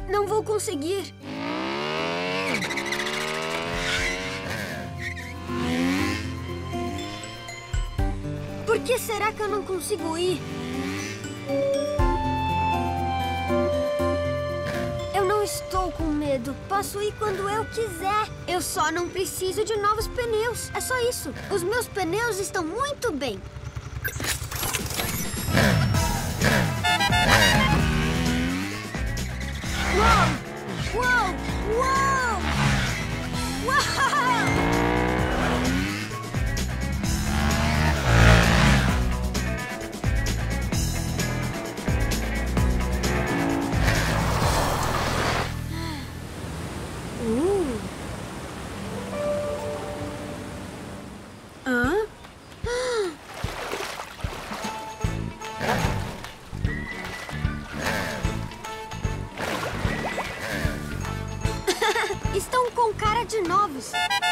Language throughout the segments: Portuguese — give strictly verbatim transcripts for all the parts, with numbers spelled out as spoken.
Não vou conseguir. Por que será que eu não consigo ir? Eu não estou com medo. Posso ir quando eu quiser. Eu só não preciso de novos pneus. É só isso. Os meus pneus estão muito bem. Uou! Uou! Uou! Uau! Uh. Hã? Estão com cara de novos.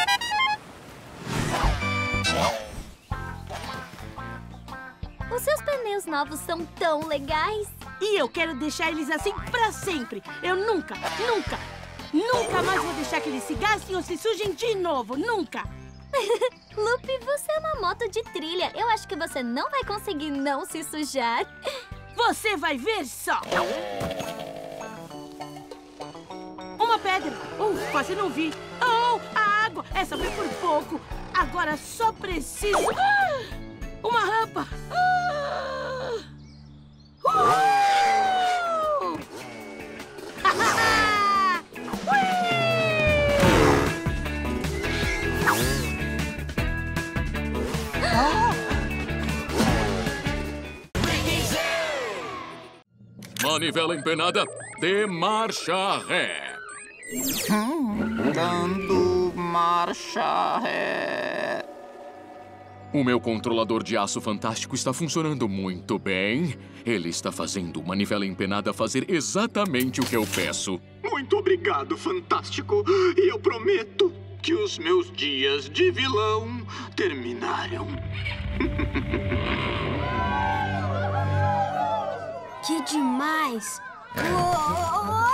Os seus pneus novos são tão legais. E eu quero deixar eles assim pra sempre. Eu nunca, nunca, nunca mais vou deixar que eles se gastem ou se sujem de novo. Nunca. Lupe, você é uma moto de trilha. Eu acho que você não vai conseguir não se sujar. Você vai ver só. Uma pedra. Uh, quase não vi. Oh, a água. Essa foi por pouco. Agora só preciso... Ah, uma rampa. Ah, uh! Manivela empenada, dê marcha ré. Hum, dando marcha ré. O meu controlador de aço fantástico está funcionando muito bem. Ele está fazendo o manivela empenada fazer exatamente o que eu peço. Muito obrigado, Fantástico. E eu prometo que os meus dias de vilão terminaram. Que demais! Uou!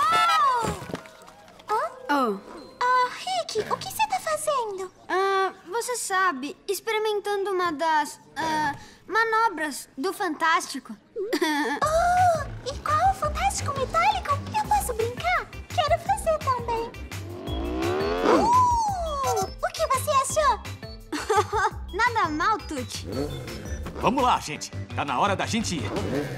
Oh. Ah, Rick, o que você tá fazendo? Ah, você sabe, experimentando uma das ah, manobras do Fantástico. Oh, e qual o Fantástico Metálico? Eu posso brincar? Quero fazer também. Uh, o que você achou? Nada mal, Tuti. Vamos lá, gente. Tá na hora da gente ir.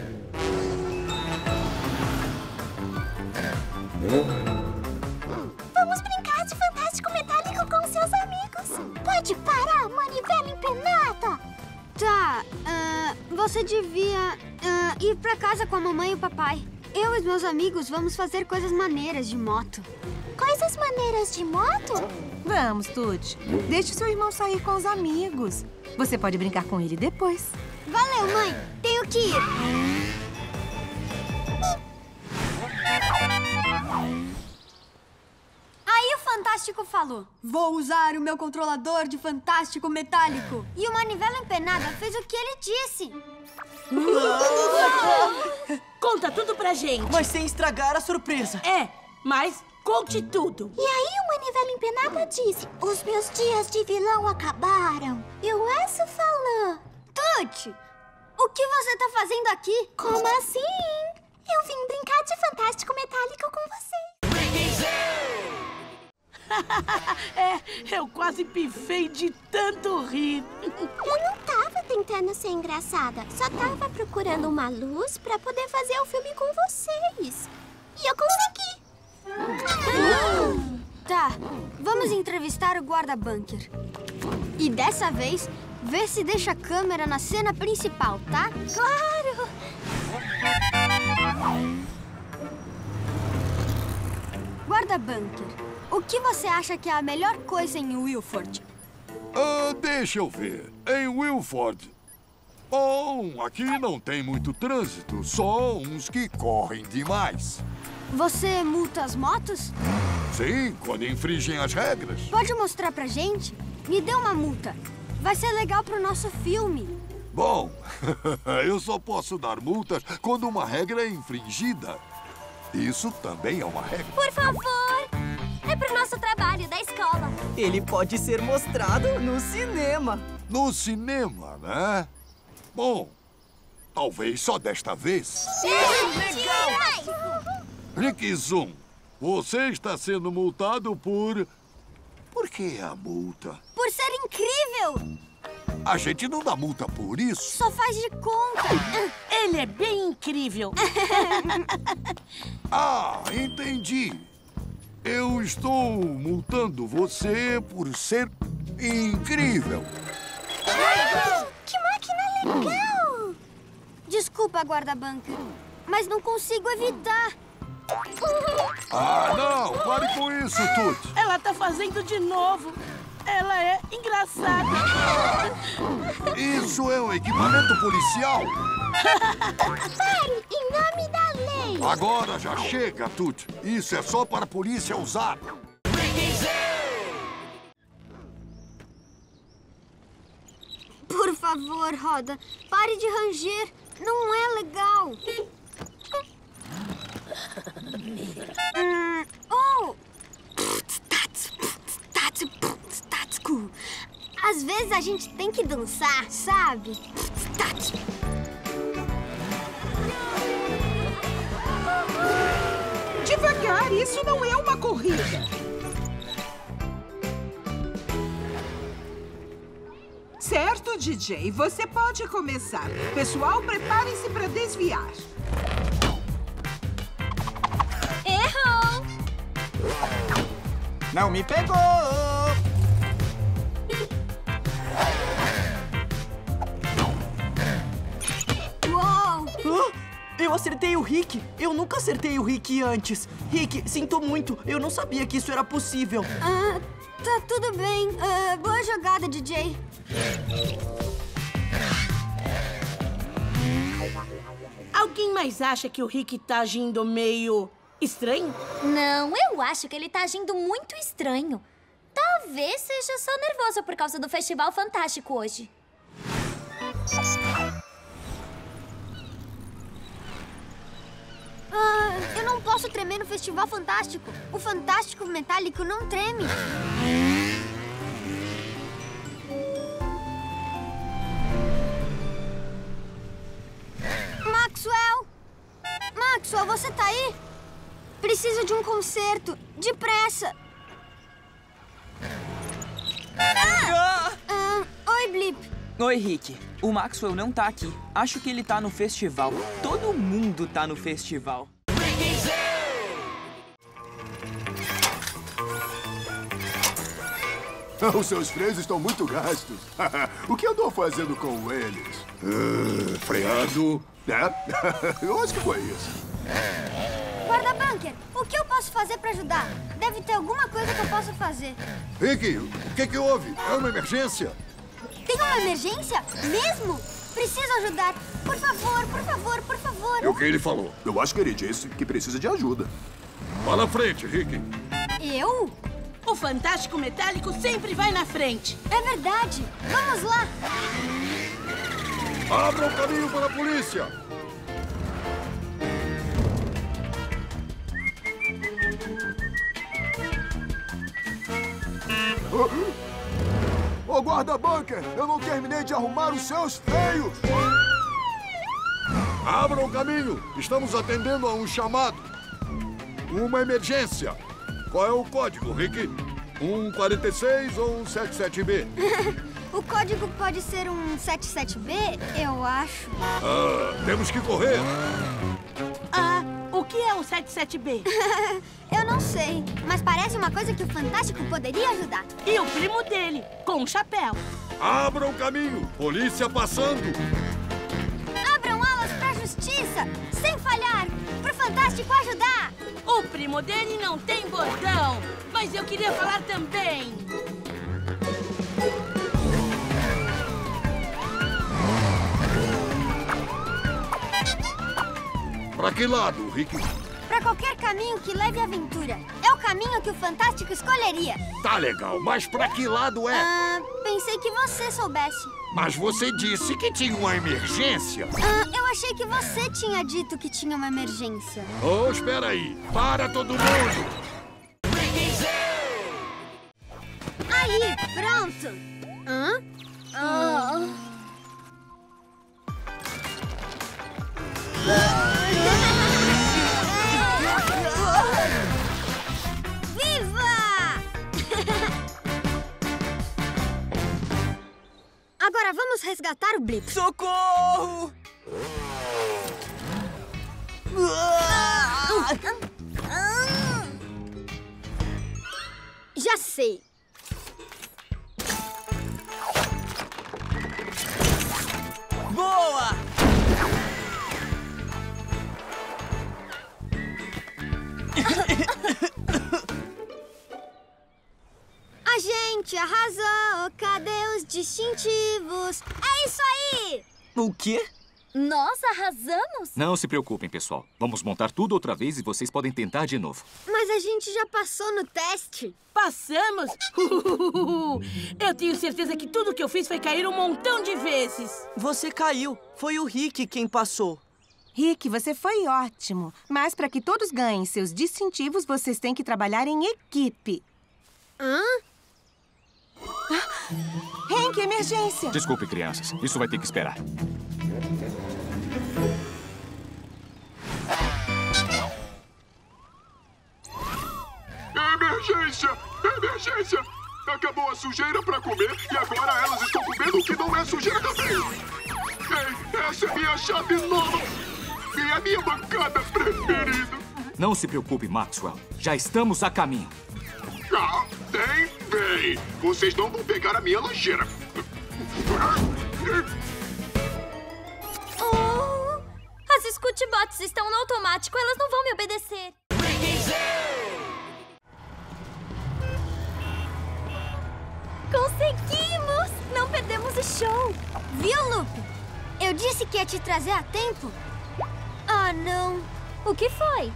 Vamos brincar de Fantástico Metálico com seus amigos. Pode parar, manivela empenada. Tá, ah, você devia ah, ir pra casa com a mamãe e o papai. Eu e os meus amigos vamos fazer coisas maneiras de moto. Coisas maneiras de moto? Vamos, Tuti. Deixe seu irmão sair com os amigos. Você pode brincar com ele depois. Valeu, mãe. Tenho que ir. Aí o Fantástico falou: vou usar o meu controlador de Fantástico Metálico. E o Manivela Empenada fez o que ele disse. Conta tudo pra gente. Mas sem estragar a surpresa. É, mas conte tudo. E aí o Manivela Empenada disse: os meus dias de vilão acabaram. E o Aço falou: Tuti, o que você tá fazendo aqui? Como assim? Eu vim brincar de Fantástico Metálico com vocês. É, eu quase pifei de tanto rir. Eu não tava tentando ser engraçada. Só tava procurando uma luz pra poder fazer o filme com vocês. E eu consegui. Tá, vamos entrevistar o guarda-bunker. E dessa vez, vê se deixa a câmera na cena principal, tá? Claro! Guarda-bunker, o que você acha que é a melhor coisa em Wilford? Ah, deixa eu ver. Em Wilford... Bom, aqui não tem muito trânsito, só uns que correm demais. Você multa as motos? Sim, quando infringem as regras. Pode mostrar pra gente? Me dê uma multa. Vai ser legal pro nosso filme. Bom, eu só posso dar multas quando uma regra é infringida. Isso também é uma regra. Por favor! É pro nosso trabalho da escola. Ele pode ser mostrado no cinema. No cinema, né? Bom, talvez só desta vez. Legal! Rick Zoom, você está sendo multado por... Por que a multa? Por ser incrível! A gente não dá multa por isso. Só faz de conta. Ele é bem incrível. Ah, entendi. Eu estou multando você por ser incrível. Que máquina legal! Desculpa, guarda-bunker, mas não consigo evitar. Ah, não! Pare com isso, Toot. Ela tá fazendo de novo. Ela é engraçada. Isso é um equipamento policial. Pare, em nome da lei. Agora já chega, Toot. Isso é só para a polícia usar. Por favor, Roda, pare de ranger. Não é legal. hum, oh! Às vezes a gente tem que dançar, sabe? Devagar, isso não é uma corrida. Certo, D J, você pode começar. Pessoal, preparem-se para desviar. Errou! Não me pegou! Uou! Ah, eu acertei o Rick. Eu nunca acertei o Rick antes. Rick, sinto muito. Eu não sabia que isso era possível. Ah, tá tudo bem. Ah, boa jogada, D J. Alguém mais acha que o Rick tá agindo meio estranho? Não, eu acho que ele tá agindo muito estranho. Talvez seja só nervoso por causa do Festival Fantástico hoje. Ah, eu não posso tremer no Festival Fantástico. O Fantástico Metálico não treme. Maxwell! Maxwell, você tá aí? Preciso de um concerto. Depressa! Ah! Ah, oi, Blip. Oi, Rick. O Maxwell não tá aqui. Acho que ele tá no festival. Todo mundo tá no festival. Os seus freios estão muito gastos. O que eu tô fazendo com eles? Uh, freando. É? Eu acho que foi isso. Guarda-bunker, o que eu posso fazer pra ajudar? Deve ter alguma coisa que eu possa fazer. Rick, o que que houve? É uma emergência? Tem uma emergência? Mesmo? Preciso ajudar. Por favor, por favor, por favor. E o que ele falou? Eu acho que ele disse que precisa de ajuda. Vá na frente, Rick. Eu? O Fantástico Metálico sempre vai na frente. É verdade. Vamos lá. Abra o caminho para a polícia. Ô, guarda-bunker, eu não terminei de arrumar os seus freios. Abra o caminho. Estamos atendendo a um chamado. Uma emergência. Qual é o código, Rick? um quarenta e seis ou um setenta e sete B? O código pode ser um setenta e sete B, eu acho. Ah, temos que correr. Ah, o que é um setenta e sete B? Eu não sei, mas parece uma coisa que o Fantástico poderia ajudar. E o primo dele, com um chapéu. Abra o caminho. Polícia passando. Abram alas pra justiça, sem falhar, pro Fantástico ajudar. O primo dele não tem bordão, mas eu queria falar também. Pra que lado, Rick? Pra qualquer caminho que leve à aventura. É o caminho que o Fantástico escolheria. Tá legal, mas pra que lado é? Ah, pensei que você soubesse. Mas você disse que tinha uma emergência. Ah, eu achei que você tinha dito que tinha uma emergência. Oh, espera aí. Para todo mundo. Aí, pronto. Hã? Oh. Viva! Agora vamos resgatar o Blip. Socorro! Já sei. Boa! A gente arrasou. Cadê os distintivos? É isso aí! O quê? Nós arrasamos? Não se preocupem, pessoal. Vamos montar tudo outra vez e vocês podem tentar de novo. Mas a gente já passou no teste. Passamos? Eu tenho certeza que tudo que eu fiz foi cair um montão de vezes. Você caiu. Foi o Rick quem passou. Rick, você foi ótimo. Mas para que todos ganhem seus distintivos, vocês têm que trabalhar em equipe. Hã? Hank, emergência! Desculpe, crianças. Isso vai ter que esperar. Emergência! Emergência! Acabou a sujeira pra comer e agora elas estão comendo o que não é sujeira também! Ei, essa é minha chave nova! E a minha bancada preferida! Não se preocupe, Maxwell. Já estamos a caminho. Ah, tem bem! Vocês não vão pegar a minha lancheira! Oh! As Scootbots estão no automático, elas não vão me obedecer. Conseguimos! Não perdemos o show! Viu, Lupe? Eu disse que ia te trazer a tempo. Ah, não. O que foi?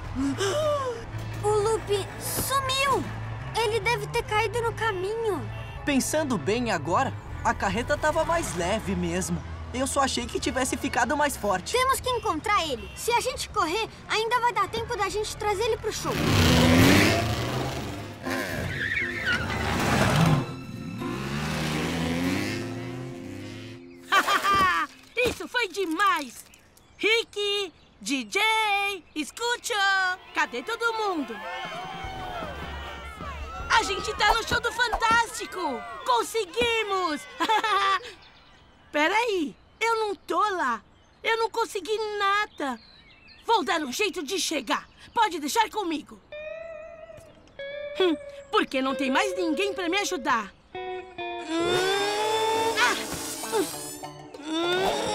O Lupe sumiu! Ele deve ter caído no caminho. Pensando bem agora, a carreta estava mais leve mesmo. Eu só achei que tivesse ficado mais forte. Temos que encontrar ele. Se a gente correr, ainda vai dar tempo da gente trazer ele pro show. Isso foi demais! Rick, D J, escute! Cadê todo mundo? A gente tá no show do Fantástico! Conseguimos! Peraí, eu não tô lá. Eu não consegui nada. Vou dar um jeito de chegar. Pode deixar comigo. Hum, porque não tem mais ninguém pra me ajudar. Hum, ah, hum,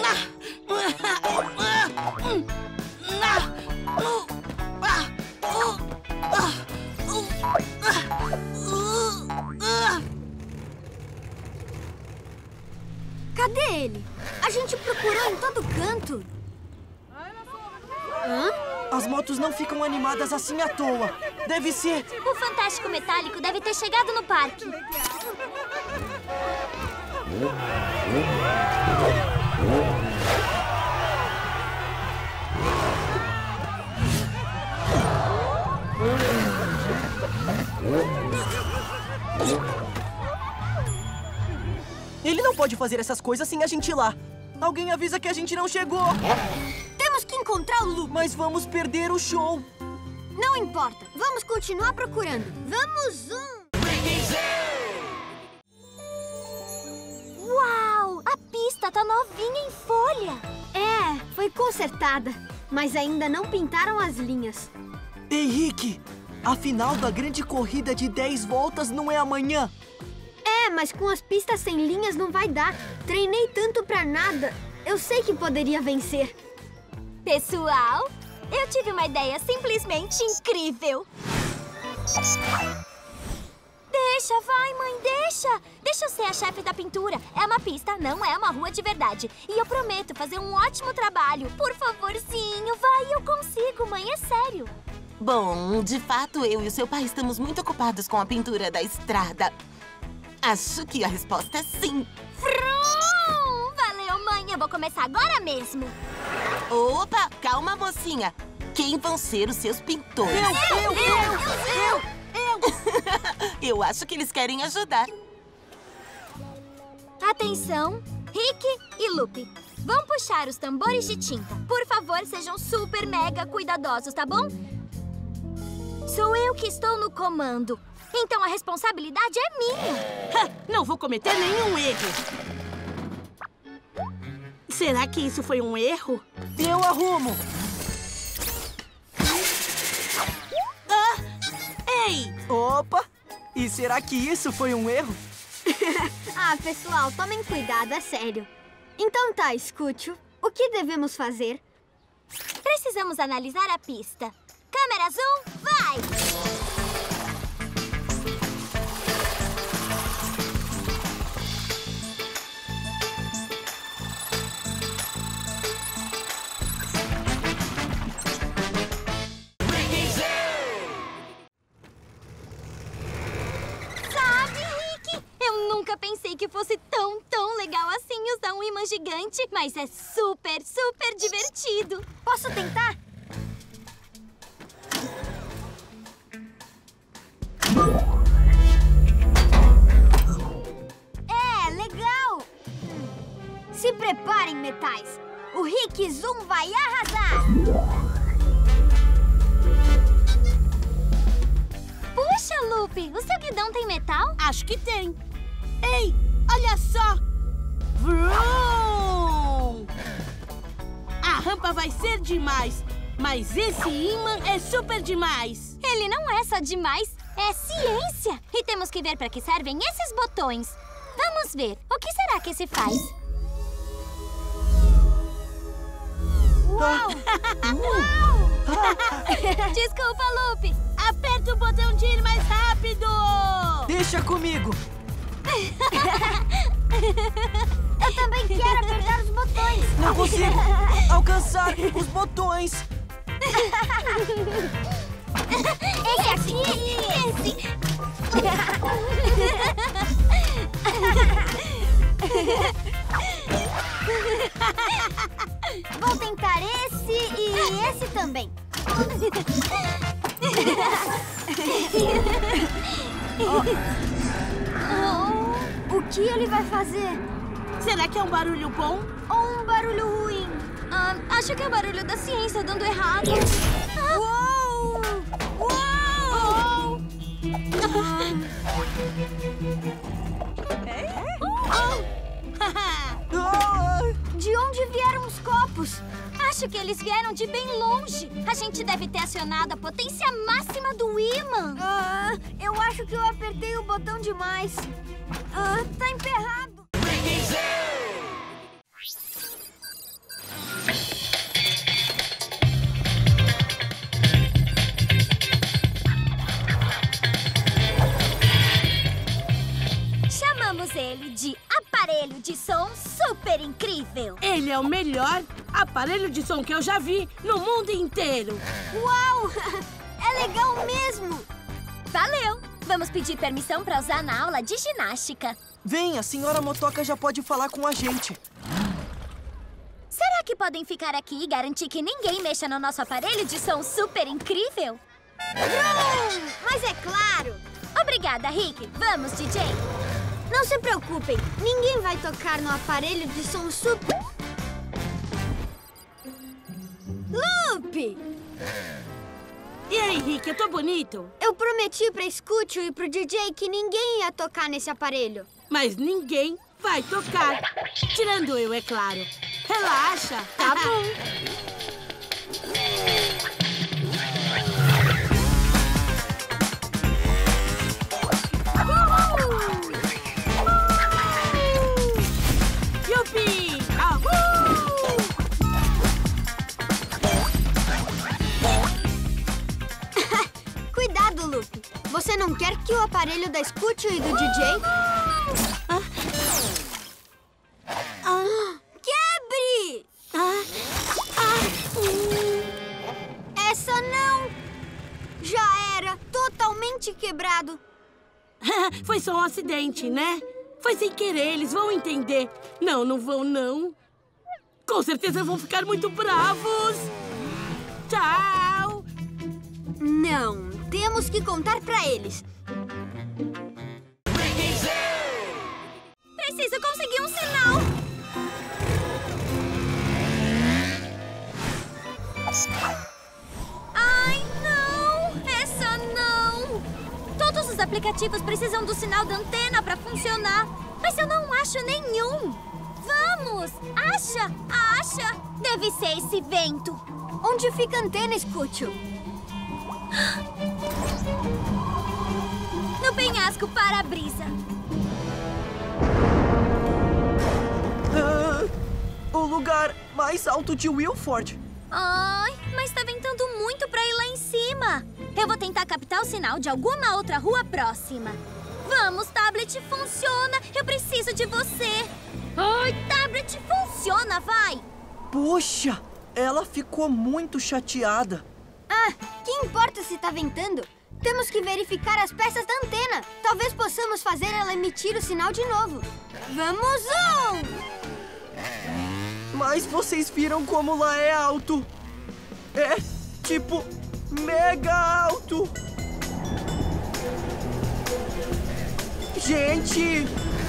ah, hum, ah, hum, ah, uh, ah, uh, ah, uh, ah. Cadê ele? A gente procurou em todo canto. Hã? As motos não ficam animadas assim à toa. Deve ser... O Fantástico Metálico deve ter chegado no parque. Ele não pode fazer essas coisas sem a gente ir lá. Alguém avisa que a gente não chegou. Temos que encontrar o Lupe. Mas vamos perder o show. Não importa. Vamos continuar procurando. Vamos um. Uau! A pista tá novinha em folha. É, foi consertada. Mas ainda não pintaram as linhas. Ei, Rick. A final da grande corrida de dez voltas não é amanhã. É, mas com as pistas sem linhas não vai dar. Treinei tanto pra nada. Eu sei que poderia vencer. Pessoal, eu tive uma ideia simplesmente incrível. Deixa, vai, mãe, deixa. Deixa eu ser a chefe da pintura. É uma pista, não é uma rua de verdade. E eu prometo fazer um ótimo trabalho. Por favorzinho, vai, eu consigo, mãe, é sério. Bom, de fato, eu e o seu pai estamos muito ocupados com a pintura da estrada. Acho que a resposta é sim. Frum! Valeu, mãe, Eu vou começar agora mesmo. Opa, calma, mocinha. Quem vão ser os seus pintores? Eu, eu, eu, eu, eu. Eu acho que eles querem ajudar. Atenção, Rick e Lupe. Vão puxar os tambores de tinta. Por favor, sejam super mega cuidadosos, tá bom? Sou eu que estou no comando. Então a responsabilidade é minha. Não vou cometer nenhum erro. Será que isso foi um erro? Eu arrumo. Ah! Ei! Opa! E será que isso foi um erro? Ah, pessoal, tomem cuidado, é sério. Então tá, Scooty, o que devemos fazer? Precisamos analisar a pista. Câmera zoom, vai! Sabe, Rick? Eu nunca pensei que fosse tão, tão legal assim usar um imã gigante, mas é super, super divertido. Posso tentar? É, legal! Se preparem, metais! O Rick Zoom vai arrasar! Puxa, Lupe, o seu guidão tem metal? Acho que tem. Ei, olha só! Vroom! A rampa vai ser demais, mas esse imã é super demais. Ele não é só demais, é ciência. E temos que ver para que servem esses botões. Vamos ver, o que será que se faz? Uau! Desculpa, Lupe. Aperta o botão de ir mais rápido! Deixa comigo. Eu também quero apertar os botões. Não consigo alcançar os botões. Esse aqui, esse. Vou tentar esse e esse também. Oh. O que ele vai fazer? Será que é um barulho bom? Ou um barulho ruim? Ah, acho que é o barulho da ciência dando errado. Ah. Uou! Uou! De onde vieram os copos? Acho que eles vieram de bem longe. A gente deve ter acionado a potência máxima do ímã. Ah, eu acho que eu apertei o botão demais. Ah, tá emperrado. Chamamos ele de aparelho de som super incrível. Ele é o melhor aparelho de som que eu já vi no mundo inteiro. Uau! É legal mesmo! Valeu! Vamos pedir permissão para usar na aula de ginástica. Vem, a senhora Motoca já pode falar com a gente. Será que podem ficar aqui e garantir que ninguém mexa no nosso aparelho de som super incrível? Não! Mas é claro! Obrigada, Rick. Vamos, D J. Não se preocupem, ninguém vai tocar no aparelho de som super... Lupe! E aí, Rick, eu tô bonito? Eu prometi pra Scooty e pro D J que ninguém ia tocar nesse aparelho. Mas ninguém vai tocar. Tirando eu, é claro. Relaxa. Tá bom. Yupi! Ahuu! Cuidado, Lupe. Você não quer que o aparelho da Scooty e do D J... Ah. Ah. Quebre! Ah. Ah. Hum. Essa não... Já era totalmente quebrado. Foi só um acidente, né? Foi sem querer, eles vão entender. Não, não vão, não. Com certeza vão ficar muito bravos. Tchau. Não, temos que contar pra eles. Preciso conseguir um sinal. Ai, não! Essa não! Todos os aplicativos precisam do sinal da antena pra funcionar. Mas eu não acho nenhum. Vamos! Acha? Acha? Deve ser esse vento. Onde fica a antena, Scooter? No penhasco para-brisa. Uh, o lugar mais alto de Wilford. Ai, mas tá ventando muito pra ir lá em cima. Eu vou tentar captar o sinal de alguma outra rua próxima. Vamos, tablet, funciona. Eu preciso de você. Ai, tablet, funciona, vai. Poxa, ela ficou muito chateada. Ah, que importa se tá ventando? Temos que verificar as peças da antena. Talvez possamos fazer ela emitir o sinal de novo. Vamos, um! Mas vocês viram como lá é alto. É, tipo, mega alto. Gente!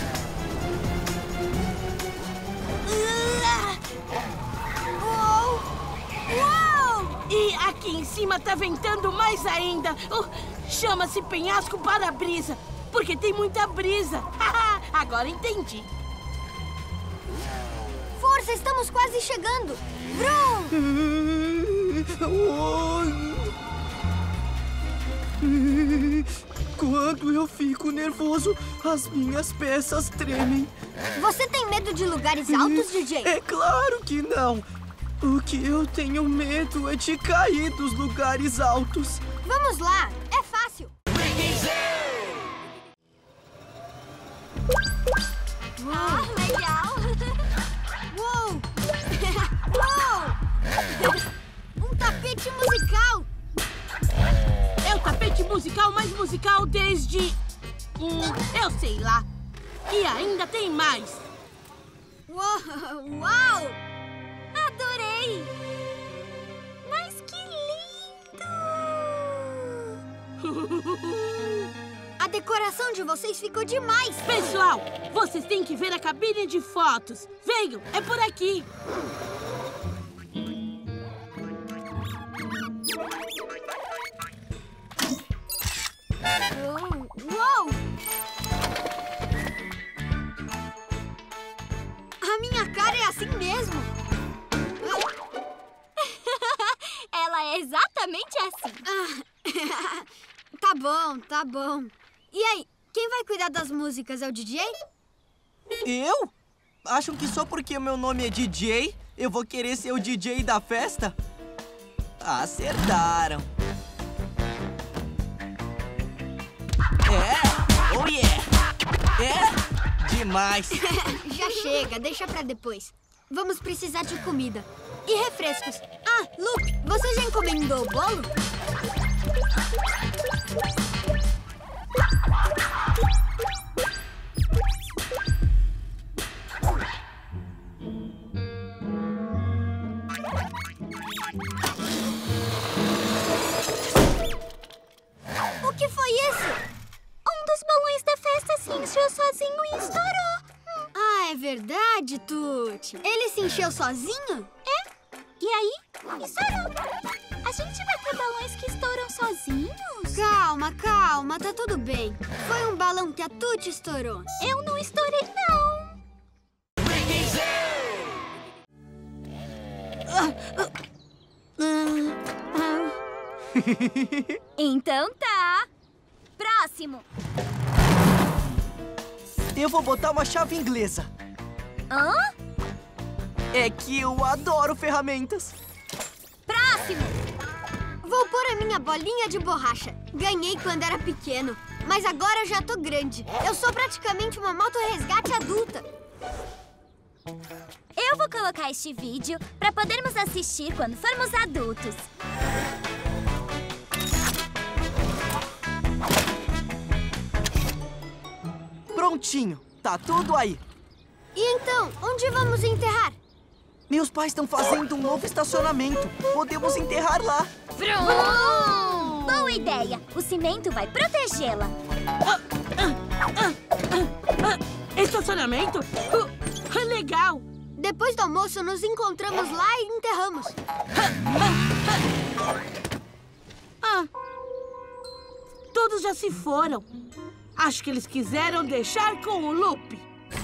Uou! Uou! E aqui em cima tá ventando mais ainda. Uh, chama-se penhasco para-brisa, porque tem muita brisa. Agora entendi. Força, estamos quase chegando. Vrum! Quando eu fico nervoso, as minhas peças tremem. Você tem medo de lugares altos, D J? É claro que não. O que eu tenho medo é de cair dos lugares altos. Vamos lá, é fácil. Ah, legal. Uou! Uou! Um tapete musical! É o tapete musical mais musical desde... Hum, eu sei lá. E ainda tem mais. Uau! Uau! Adorei! Mas que lindo! A decoração de vocês ficou demais! Pessoal, vocês têm que ver a cabine de fotos. Venham, é por aqui. Uou! A minha cara é assim mesmo. Ela é exatamente assim. Ah, tá bom, tá bom. E aí, quem vai cuidar das músicas é o D J? Eu? Acham que só porque meu nome é D J, eu vou querer ser o D J da festa? Acertaram. É? Oh yeah! É? Demais! Já chega, deixa pra depois. Vamos precisar de comida. E refrescos. Ah, Luke, você já encomendou o bolo? O que foi isso? Um dos balões da festa se encheu sozinho e estourou. Ah, é verdade, Tuti. Ele se encheu sozinho? É. E aí, estourou. A gente vai ter balões que estouram sozinhos? Calma, calma, tá tudo bem. Foi um balão que a Tuti estourou. Eu não estourei, não. Então tá. Próximo. Eu vou botar uma chave inglesa. Hã? É que eu adoro ferramentas. Próximo. Vou pôr a minha bolinha de borracha. Ganhei quando era pequeno, mas agora já tô grande. Eu sou praticamente uma moto-resgate adulta. Eu vou colocar este vídeo para podermos assistir quando formos adultos. Prontinho, tá tudo aí. E então, onde vamos enterrar? Meus pais estão fazendo um novo estacionamento. Podemos enterrar lá. Vroom! Boa ideia. O cimento vai protegê-la. Ah, ah, ah, ah, ah, estacionamento? Uh, legal. Depois do almoço, nos encontramos lá e enterramos. Ah, todos já se foram. Acho que eles quiseram deixar com o Lupe.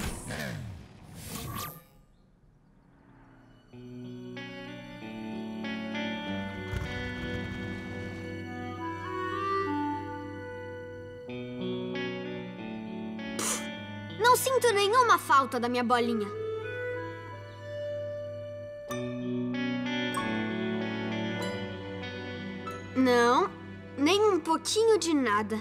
Não sinto nenhuma falta da minha bolinha. Não, nem um pouquinho de nada.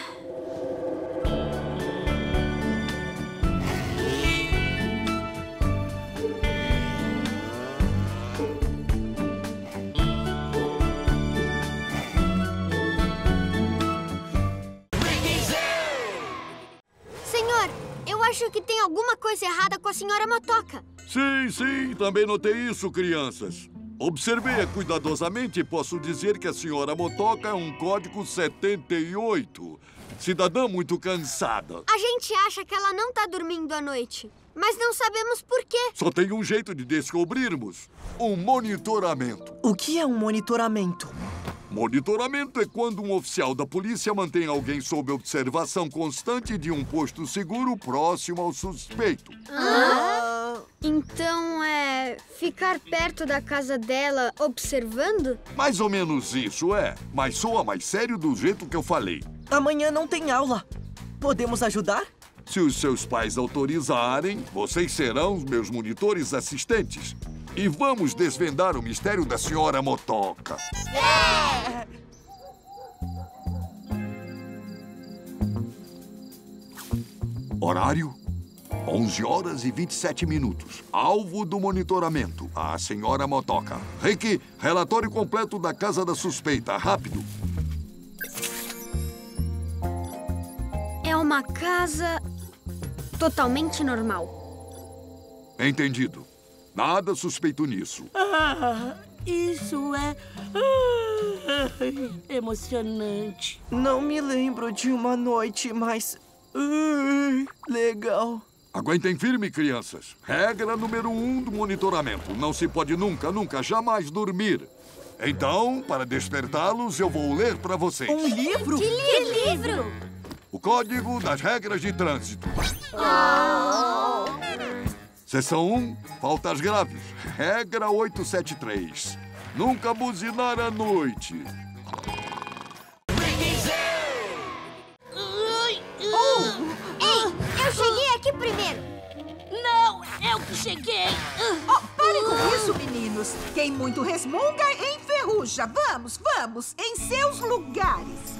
Senhor, eu acho que tem alguma coisa errada com a senhora Motoca. Sim, sim, também notei isso, crianças. Observei-a cuidadosamente e posso dizer que a senhora Motoca é um código setenta e oito. Cidadã muito cansada. A gente acha que ela não tá dormindo à noite, mas não sabemos por quê. Só tem um jeito de descobrirmos. Um monitoramento. O que é um monitoramento? Monitoramento é quando um oficial da polícia mantém alguém sob observação constante de um posto seguro próximo ao suspeito. Ah? Então é ficar perto da casa dela observando? Mais ou menos isso, é. Mas soa mais sério do jeito que eu falei. Amanhã não tem aula. Podemos ajudar? Se os seus pais autorizarem, vocês serão os meus monitores assistentes. E vamos desvendar o mistério da senhora Motoca. É! Horário? onze horas e vinte e sete minutos. Alvo do monitoramento, a senhora Motoca. Rick, relatório completo da casa da suspeita. Rápido. É uma casa totalmente normal. Entendido. Nada suspeito nisso. Ah, isso é ah, emocionante. Não me lembro de uma noite mais uh, legal. Aguentem firme, crianças. Regra número um do monitoramento. Não se pode nunca, nunca, jamais dormir. Então, para despertá-los, eu vou ler para vocês. Um livro? Que livro? O Código das Regras de Trânsito. Oh. Seção um, faltas graves. Regra oitocentos e setenta e três. Nunca buzinar à noite. Oh. Ei, eu cheguei aqui primeiro. Não, eu que cheguei. Oh, parem com isso, meninos. Quem muito resmunga, enferruja. Vamos, vamos, em seus lugares.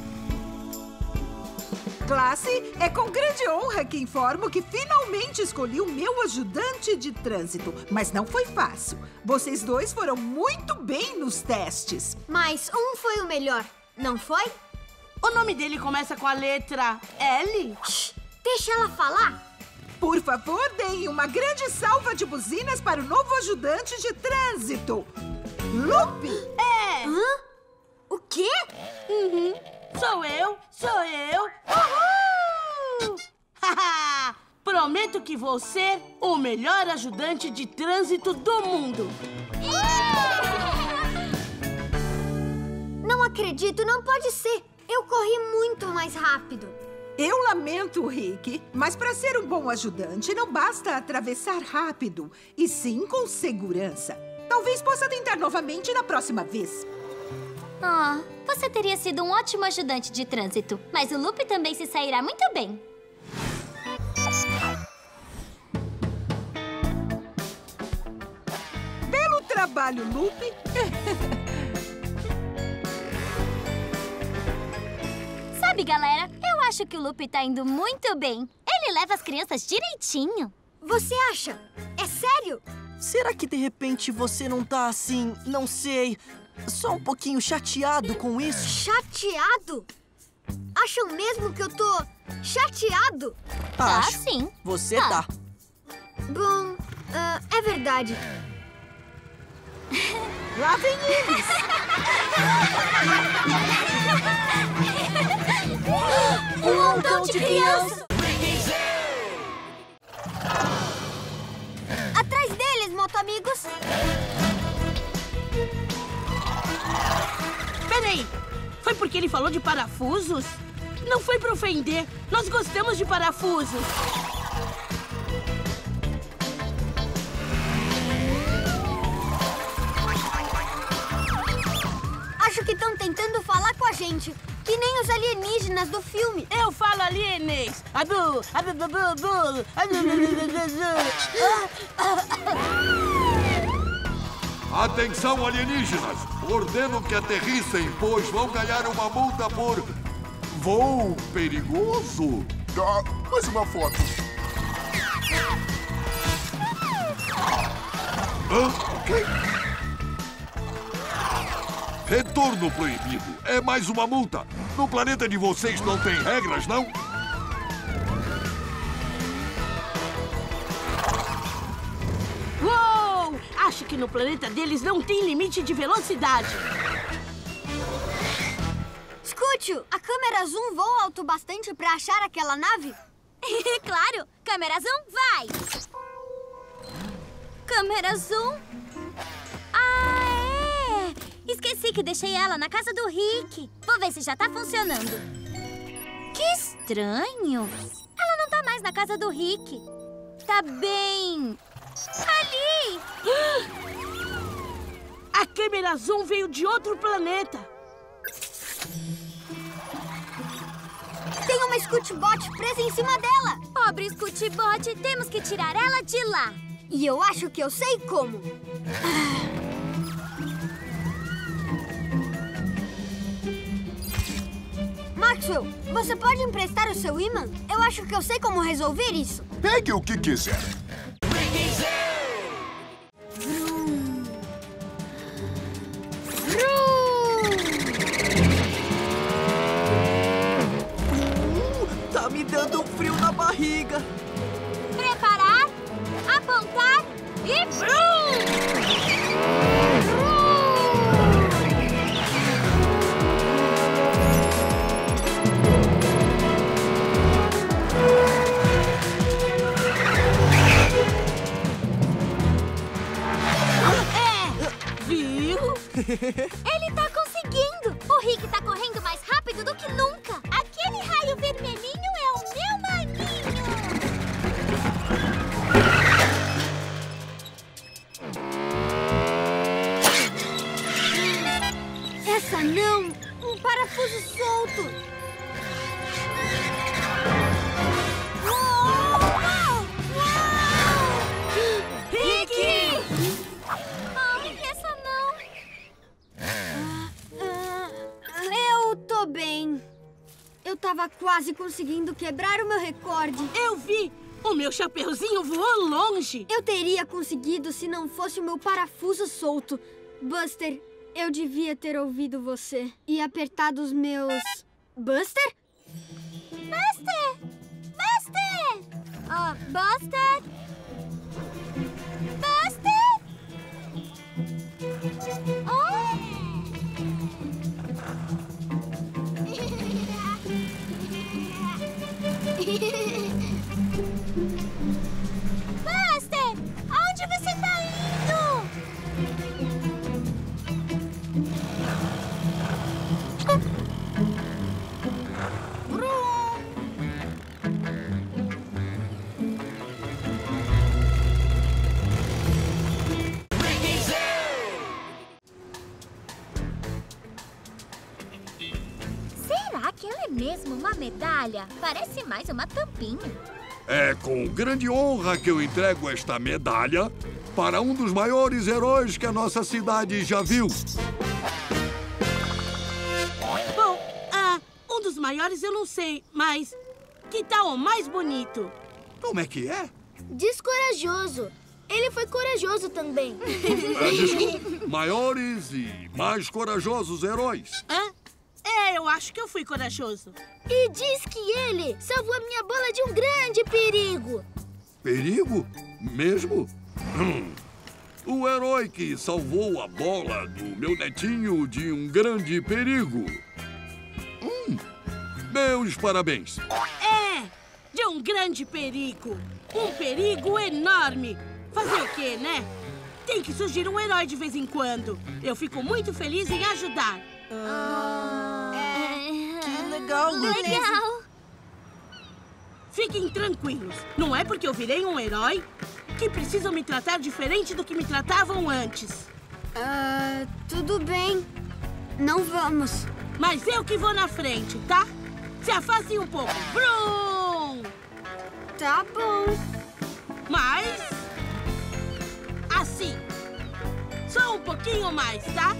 Classe, é com grande honra que informo que finalmente escolhi o meu ajudante de trânsito. Mas não foi fácil. Vocês dois foram muito bem nos testes. Mas um foi o melhor, não foi? O nome dele começa com a letra L? Shhh, deixa ela falar. Por favor, deem uma grande salva de buzinas para o novo ajudante de trânsito. Lupe! É! Hã? O quê? Uhum. Sou eu, sou eu. Uhul! Prometo que vou ser o melhor ajudante de trânsito do mundo. Não acredito, não pode ser. Eu corri muito mais rápido. Eu lamento, Rick, mas para ser um bom ajudante não basta atravessar rápido, e sim com segurança. Talvez possa tentar novamente na próxima vez. Ah, você teria sido um ótimo ajudante de trânsito, mas o Lupe também se sairá muito bem. Belo trabalho, Lupe. Sabe, galera, eu acho que o Lupe tá indo muito bem. Ele leva as crianças direitinho. Você acha? É sério? Será que de repente você não tá assim, não sei, só um pouquinho chateado com isso? Chateado? Acham mesmo que eu tô chateado? Acho. Tá, sim. Você tá. tá. Bom, uh, é verdade. Lá vem eles! Um montão de crianças! Atrás deles, moto-amigos! Peraí, foi porque ele falou de parafusos? Não foi pra ofender. Nós gostamos de parafusos. Acho que estão tentando falar com a gente. Que nem os alienígenas do filme. Eu falo alienês. Abu, abu, abu, abu, Atenção, alienígenas! Ordeno que aterrissem, pois vão ganhar uma multa por voo perigoso. Dá mais uma foto. Hã? O quê? Retorno proibido. É mais uma multa. No planeta de vocês não tem regras, não? Uou! Acho que no planeta deles não tem limite de velocidade. Escute, a câmera zoom voa alto bastante pra achar aquela nave? Claro! Câmera zoom, vai! Câmera zoom... Ah, é! Esqueci que deixei ela na casa do Rick. Vou ver se já tá funcionando. Que estranho. Ela não tá mais na casa do Rick. Tá bem... ali! A câmera zoom veio de outro planeta. Tem uma Scootbot presa em cima dela. Pobre Scootbot, temos que tirar ela de lá. E eu acho que eu sei como. Maxwell, você pode emprestar o seu ímã? Eu acho que eu sei como resolver isso. Pegue o que quiser. Vroom. Uh, tá me dando um frio na barriga. Preparar, apontar e vroom! Ele tá conseguindo! O Rick tá correndo mais rápido do que nunca! Aquele raio vermelhinho é o meu maninho! Essa não! Um parafuso solto! Uou! Uou! Rick! Ai, essa não! Eu tô bem. Eu tava quase conseguindo quebrar o meu recorde. Eu vi! O meu chapeuzinho voou longe. Eu teria conseguido se não fosse o meu parafuso solto. Buster, eu devia ter ouvido você e apertado os meus... Buster? Buster! Buster! Ah, Buster! Buster! Oh! Buster! Aonde você tá indo? Será que ela é mesmo uma medalha? Parece mais uma tampinha. É com grande honra que eu entrego esta medalha para um dos maiores heróis que a nossa cidade já viu. Bom, ah, um dos maiores eu não sei, mas que tal o mais bonito? Como é que é? Descorajoso. Ele foi corajoso também. Ah, desculpa. Maiores e mais corajosos heróis. Hã? É, eu acho que eu fui corajoso. E diz que ele salvou a minha bola de um grande perigo. Perigo? Mesmo? Hum. o herói que salvou a bola do meu netinho de um grande perigo. Hum, meus parabéns. É, de um grande perigo. Um perigo enorme. Fazer o quê, né? Tem que surgir um herói de vez em quando. Eu fico muito feliz em ajudar. Ah, é... Que legal, Lupe. Legal. Fiquem tranquilos. Não é porque eu virei um herói que precisam me tratar diferente do que me tratavam antes. Ah, tudo bem. Não vamos. Mas eu que vou na frente, tá? Se afastem um pouco. Brum! Tá bom. Mas... assim. Só um pouquinho mais, tá?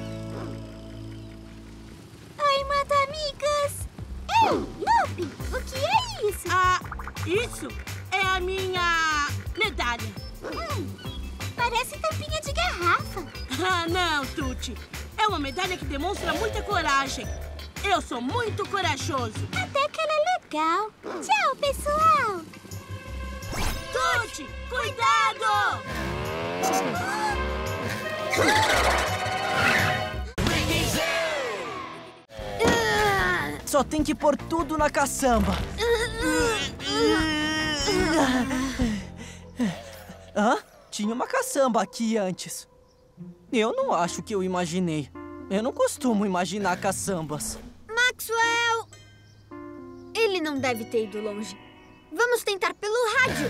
Oi, Mata-Amigas. Ei, Lupe, o que é isso? Ah, isso é a minha medalha. Hum, parece tampinha de garrafa. Ah, não, Tuti. É uma medalha que demonstra muita coragem. Eu sou muito corajoso. Até que ela é legal. Tchau, pessoal. Tuti, cuidado! Só tem que pôr tudo na caçamba. Hã? Tinha uma caçamba aqui antes. Eu não acho que eu imaginei. Eu não costumo imaginar caçambas. Maxwell! Ele não deve ter ido longe. Vamos tentar pelo rádio.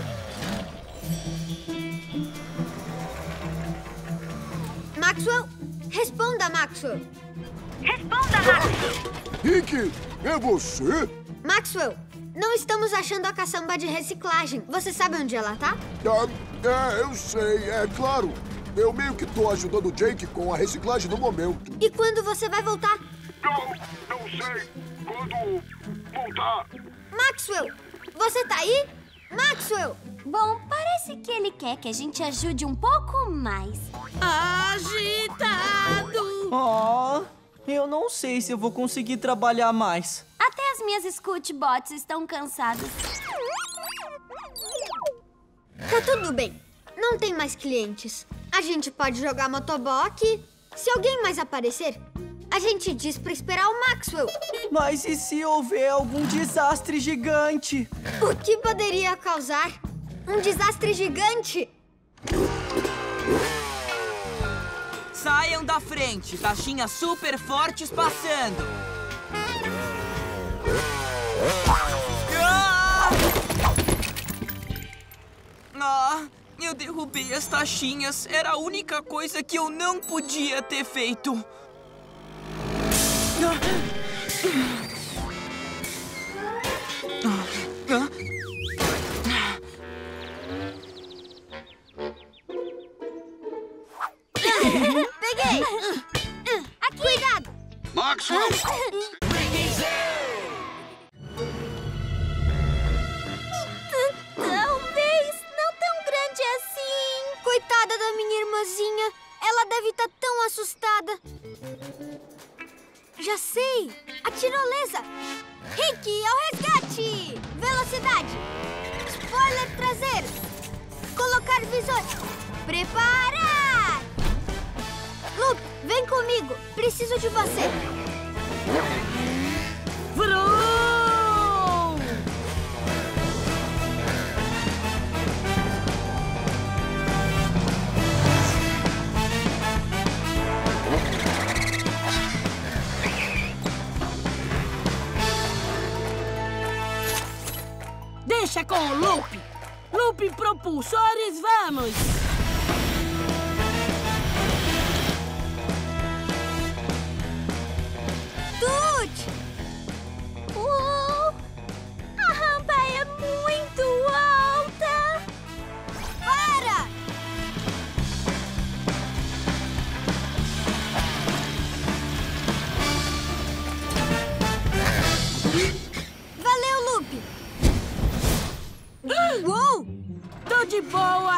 Maxwell? Responda, Maxwell. Responda, Maxwell. Rick, é você? Maxwell, não estamos achando a caçamba de reciclagem. Você sabe onde ela tá? Ah, é, eu sei, é claro. Eu meio que tô ajudando o Jake com a reciclagem no momento. E quando você vai voltar? Não, não sei. Quando voltar. Maxwell, você tá aí? Maxwell! Bom, parece que ele quer que a gente ajude um pouco mais. Agitado! Oh, eu não sei se eu vou conseguir trabalhar mais. Até as minhas Scootbots estão cansadas. Tá tudo bem. Não tem mais clientes. A gente pode jogar motobol aqui. Se alguém mais aparecer, a gente diz pra esperar o Maxwell. Mas e se houver algum desastre gigante? O que poderia causar um desastre gigante? Saiam da frente, caixinhas super fortes passando. Ah! Ah, eu derrubei as taxinhas. Era a única coisa que eu não podia ter feito. Ah! Ah! Peguei! Aqui. Cuidado! Maxwell! Talvez não tão grande assim. Coitada da minha irmãzinha. Ela deve estar tão assustada. Já sei! A tirolesa! Rick, ao resgate! Velocidade! Spoiler traseiro! Colocar visor! Preparar! Luke, vem comigo! Preciso de você! Vrum! Deixa com o Loop! Loop propulsores, vamos! Tut! Uou! A rampa é muito alta! Para! Valeu, Loop! Uou! Tô de boa!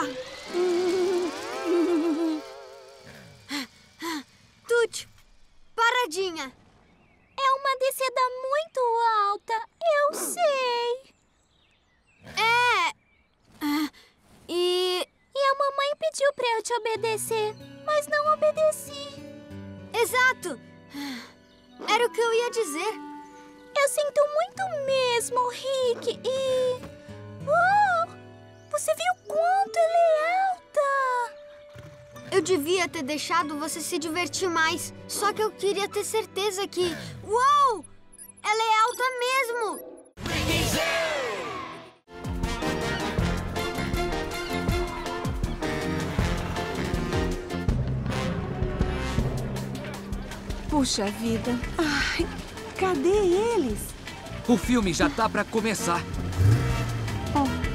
Tut, paradinha! É uma descida muito alta, eu sei. É... Ah, e... E a mamãe pediu pra eu te obedecer, mas não obedeci. Exato! Era o que eu ia dizer. Eu sinto muito mesmo, Rick, e... Uau! Você viu quanto ela é alta? Eu devia ter deixado você se divertir mais. Só que eu queria ter certeza que... Uau! Ela é alta mesmo! Puxa vida. Ai, cadê eles? O filme já tá pra começar. Oh.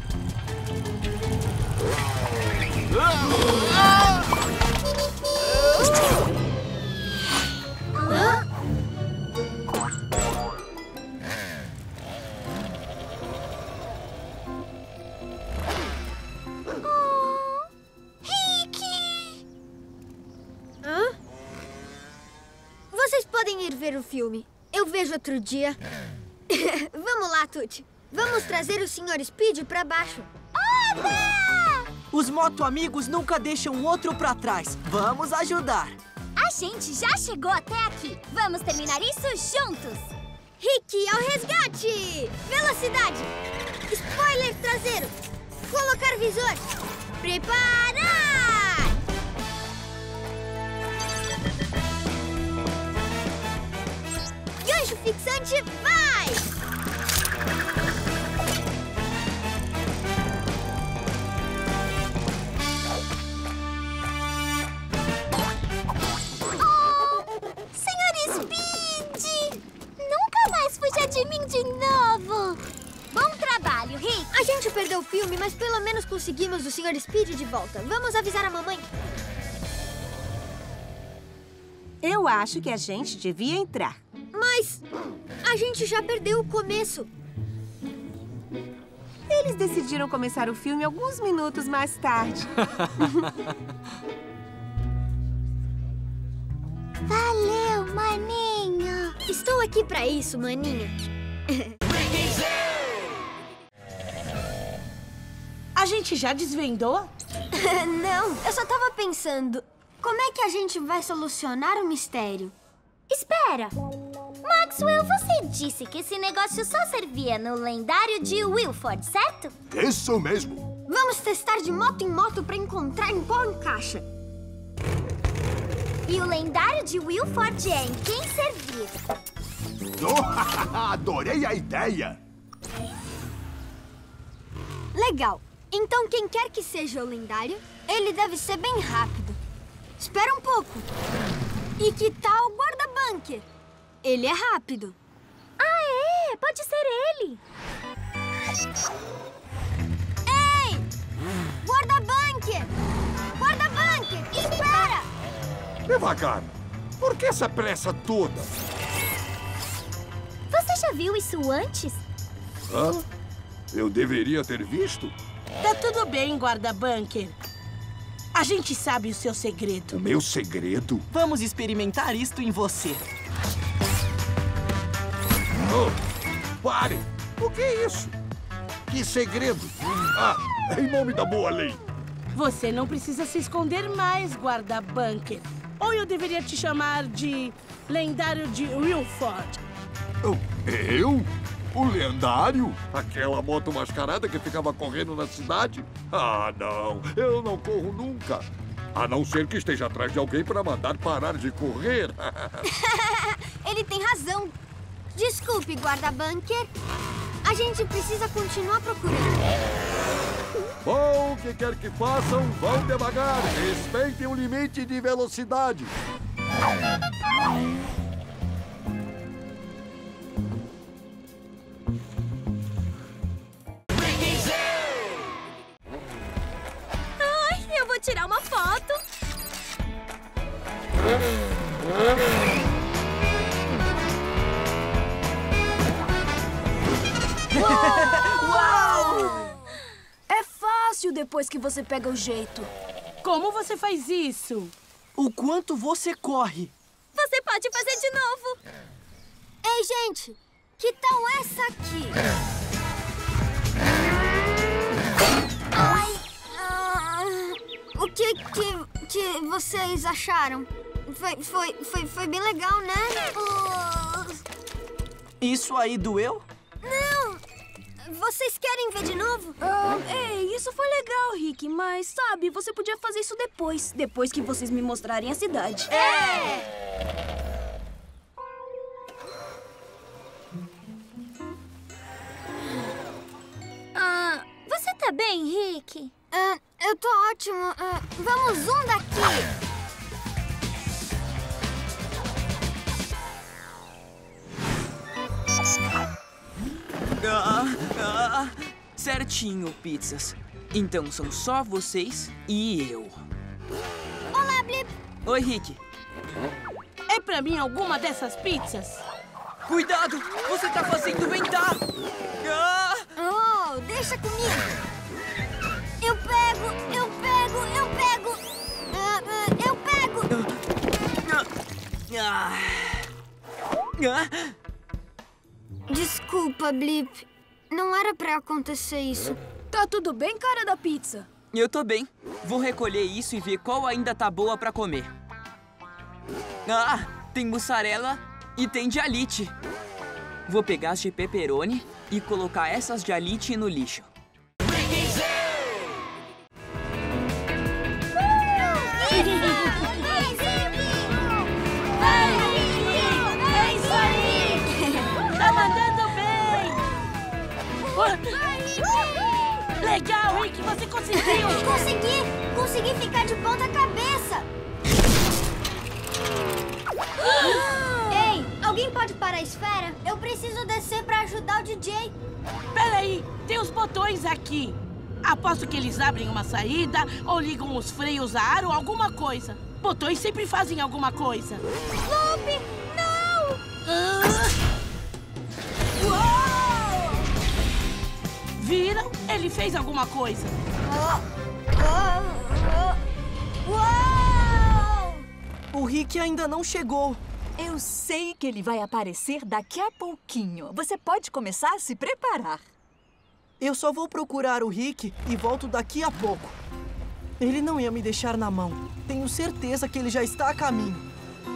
Hã? Oh, Rick! Hã? Vocês podem ir ver o filme. Eu vejo outro dia. Vamos lá, Tuti. Vamos trazer o senhor Speed pra baixo. Oba! Os moto-amigos nunca deixam o outro pra trás. Vamos ajudar. A gente já chegou até aqui. Vamos terminar isso juntos. Rick, ao resgate! Velocidade! Spoiler traseiro! Colocar visor! Preparar! Gancho fixante, vai! Fuja de mim de novo! Bom trabalho, Rick! A gente perdeu o filme, mas pelo menos conseguimos o senhor Speed de volta. Vamos avisar a mamãe. Eu acho que a gente devia entrar. Mas a gente já perdeu o começo. Eles decidiram começar o filme alguns minutos mais tarde. Valeu, maninho! Estou aqui pra isso, maninha. A gente já desvendou? Não, eu só tava pensando, como é que a gente vai solucionar o mistério? Espera! Maxwell, você disse que esse negócio só servia no lendário de Wilford, certo? Isso mesmo! Vamos testar de moto em moto pra encontrar em qual encaixa. E o lendário de Wilford é em quem servir. Oh, adorei a ideia! Legal. Então, quem quer que seja o lendário, ele deve ser bem rápido. Espera um pouco. E que tal o guarda-bunker? Ele é rápido. Ah, é? Pode ser ele. Ei! Guarda-bunker! Guarda-bunker! Espera! Devagar. Por que essa pressa toda? Você já viu isso antes? Hã? Eu deveria ter visto? Tá tudo bem, guarda-bunker. A gente sabe o seu segredo. O meu segredo? Vamos experimentar isto em você. Oh, pare! O que é isso? Que segredo? Ah, em nome da boa lei. Você não precisa se esconder mais, guarda-bunker. Ou eu deveria te chamar de lendário de Wilford. Oh, eu? O lendário? Aquela moto mascarada que ficava correndo na cidade? Ah, não. Eu não corro nunca. A não ser que esteja atrás de alguém para mandar parar de correr. Ele tem razão. Desculpe, guarda-bunker. A gente precisa continuar procurando. Bom, o que quer que façam, vão devagar. Respeitem o limite de velocidade. Ai, eu vou tirar uma foto. Uau! É fácil depois que você pega o jeito. Como você faz isso? O quanto você corre. Você pode fazer de novo. Ei, gente, que tal essa aqui? Ai, ah, o que, que, que vocês acharam? Foi, foi, foi, foi bem legal, né? Uh... Isso aí doeu? Não! Vocês querem ver de novo? Ah, ei, isso foi legal, Rick, mas sabe, você podia fazer isso depois. Depois que vocês me mostrarem a cidade. É! Ah, você tá bem, Rick? Ah, eu tô ótimo. Ah, vamos zoom daqui. Ah, ah, certinho, pizzas. Então são só vocês e eu. Olá, Blip. Oi, Rick. É pra mim alguma dessas pizzas? Cuidado! Você tá fazendo ventar! Ah! Oh, deixa comigo. Eu pego, eu pego, eu pego. Ah, ah, eu pego. Ah. Ah. Desculpa, Blip. Não era pra acontecer isso. Tá tudo bem, cara da pizza? Eu tô bem. Vou recolher isso e ver qual ainda tá boa pra comer. Ah, tem mussarela e tem de alite. Vou pegar as de pepperoni e colocar essas de alite no lixo. Legal, Rick, você conseguiu! Consegui! Consegui ficar de ponta cabeça! Ei, alguém pode parar a esfera? Eu preciso descer pra ajudar o D J. Peraí, tem os botões aqui. Aposto que eles abrem uma saída ou ligam os freios a ar ou alguma coisa. Botões sempre fazem alguma coisa. Loop, não! Ah! Uou! Viram? Ele fez alguma coisa. Uou! O Rick ainda não chegou. Eu sei que ele vai aparecer daqui a pouquinho. Você pode começar a se preparar. Eu só vou procurar o Rick e volto daqui a pouco. Ele não ia me deixar na mão. Tenho certeza que ele já está a caminho.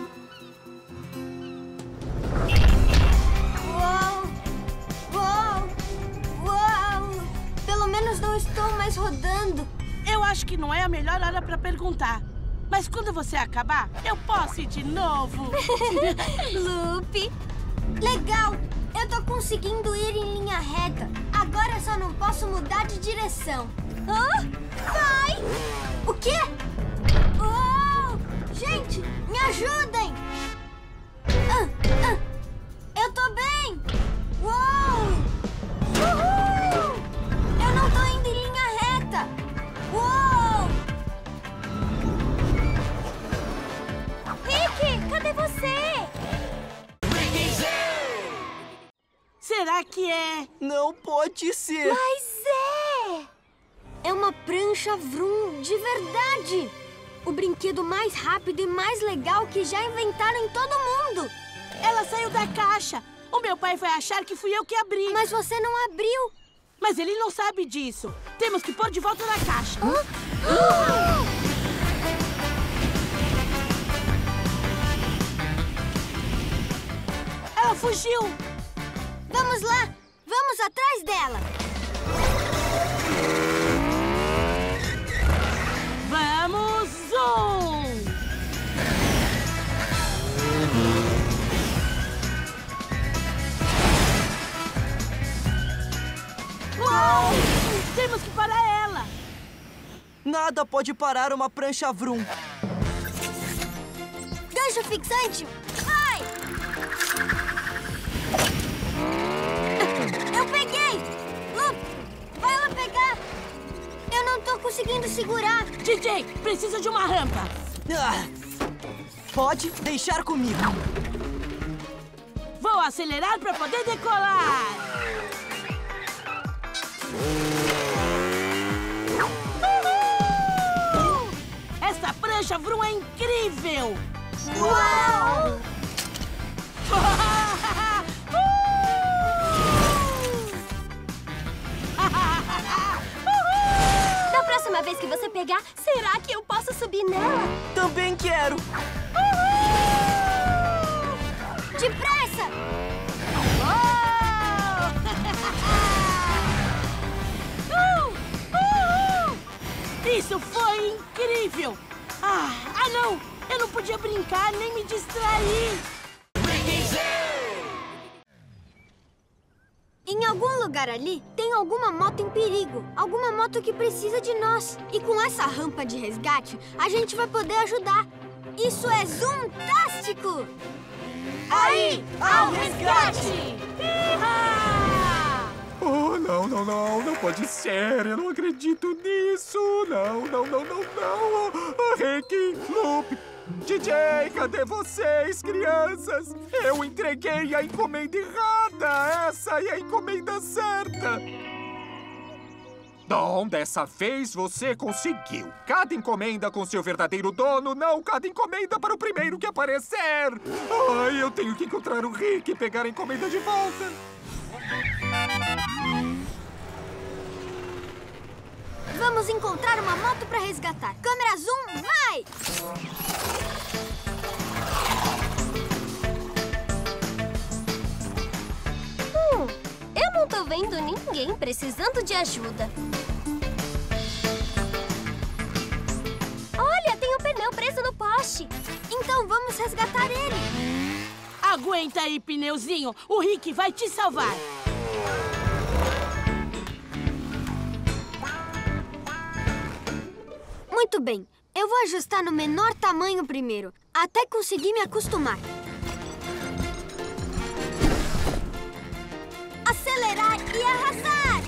Uou! Uou! Uou! Pelo menos não estou mais rodando. Eu acho que não é a melhor hora para perguntar. Mas quando você acabar, eu posso ir de novo. Loop! Legal! Eu tô conseguindo ir em linha reta. Agora eu só não posso mudar de direção. Hã? Vai! O quê? Oh! Gente, me ajudem! Ah, ah, eu tô bem! Uou! Uhul! Eu não tô indo em linha reta! Uou! Rick, cadê você? Será que é? Não pode ser! Mas é! É uma prancha Vroom de verdade! O brinquedo mais rápido e mais legal que já inventaram em todo mundo! Ela saiu da caixa! O meu pai vai achar que fui eu que abri! Mas você não abriu! Mas ele não sabe disso! Temos que pôr de volta na caixa! Hã? Ah! Ela fugiu! Vamos lá! Vamos atrás dela! Vamos, zoom! Uau! Temos que parar ela! Nada pode parar uma prancha Vroom. Gancho fixante! Vai! Eu peguei! Loop, vai lá pegar! Eu não tô conseguindo segurar! D J, precisa de uma rampa! Ah, pode deixar comigo. Vou acelerar para poder decolar! Uhul! Essa prancha Vroom é incrível! Uau! Da próxima vez que você pegar, será que eu posso subir nela? Também quero! Depressa! Isso foi incrível! Ah, ah, não! Eu não podia brincar nem me distrair! Em algum lugar ali, tem alguma moto em perigo. Alguma moto que precisa de nós. E com essa rampa de resgate, a gente vai poder ajudar. Isso é Zoomtástico! Aí, ao resgate! Oh, não, não, não, não pode ser. Eu não acredito nisso. Não, não, não, não, não. Oh, Rick, Loop, D J, cadê vocês, crianças? Eu entreguei a encomenda errada. Essa é a encomenda certa. Dom, dessa vez você conseguiu. Cada encomenda com seu verdadeiro dono, não cada encomenda para o primeiro que aparecer. Ai, eu tenho que encontrar o Rick e pegar a encomenda de volta. Vamos encontrar uma moto para resgatar. Câmera zoom, vai! Hum, eu não tô vendo ninguém precisando de ajuda. Olha, tem um pneu preso no poste. Então vamos resgatar ele. Aguenta aí, pneuzinho. O Rick vai te salvar. Muito bem. Eu vou ajustar no menor tamanho primeiro, até conseguir me acostumar. Acelerar e arrasar!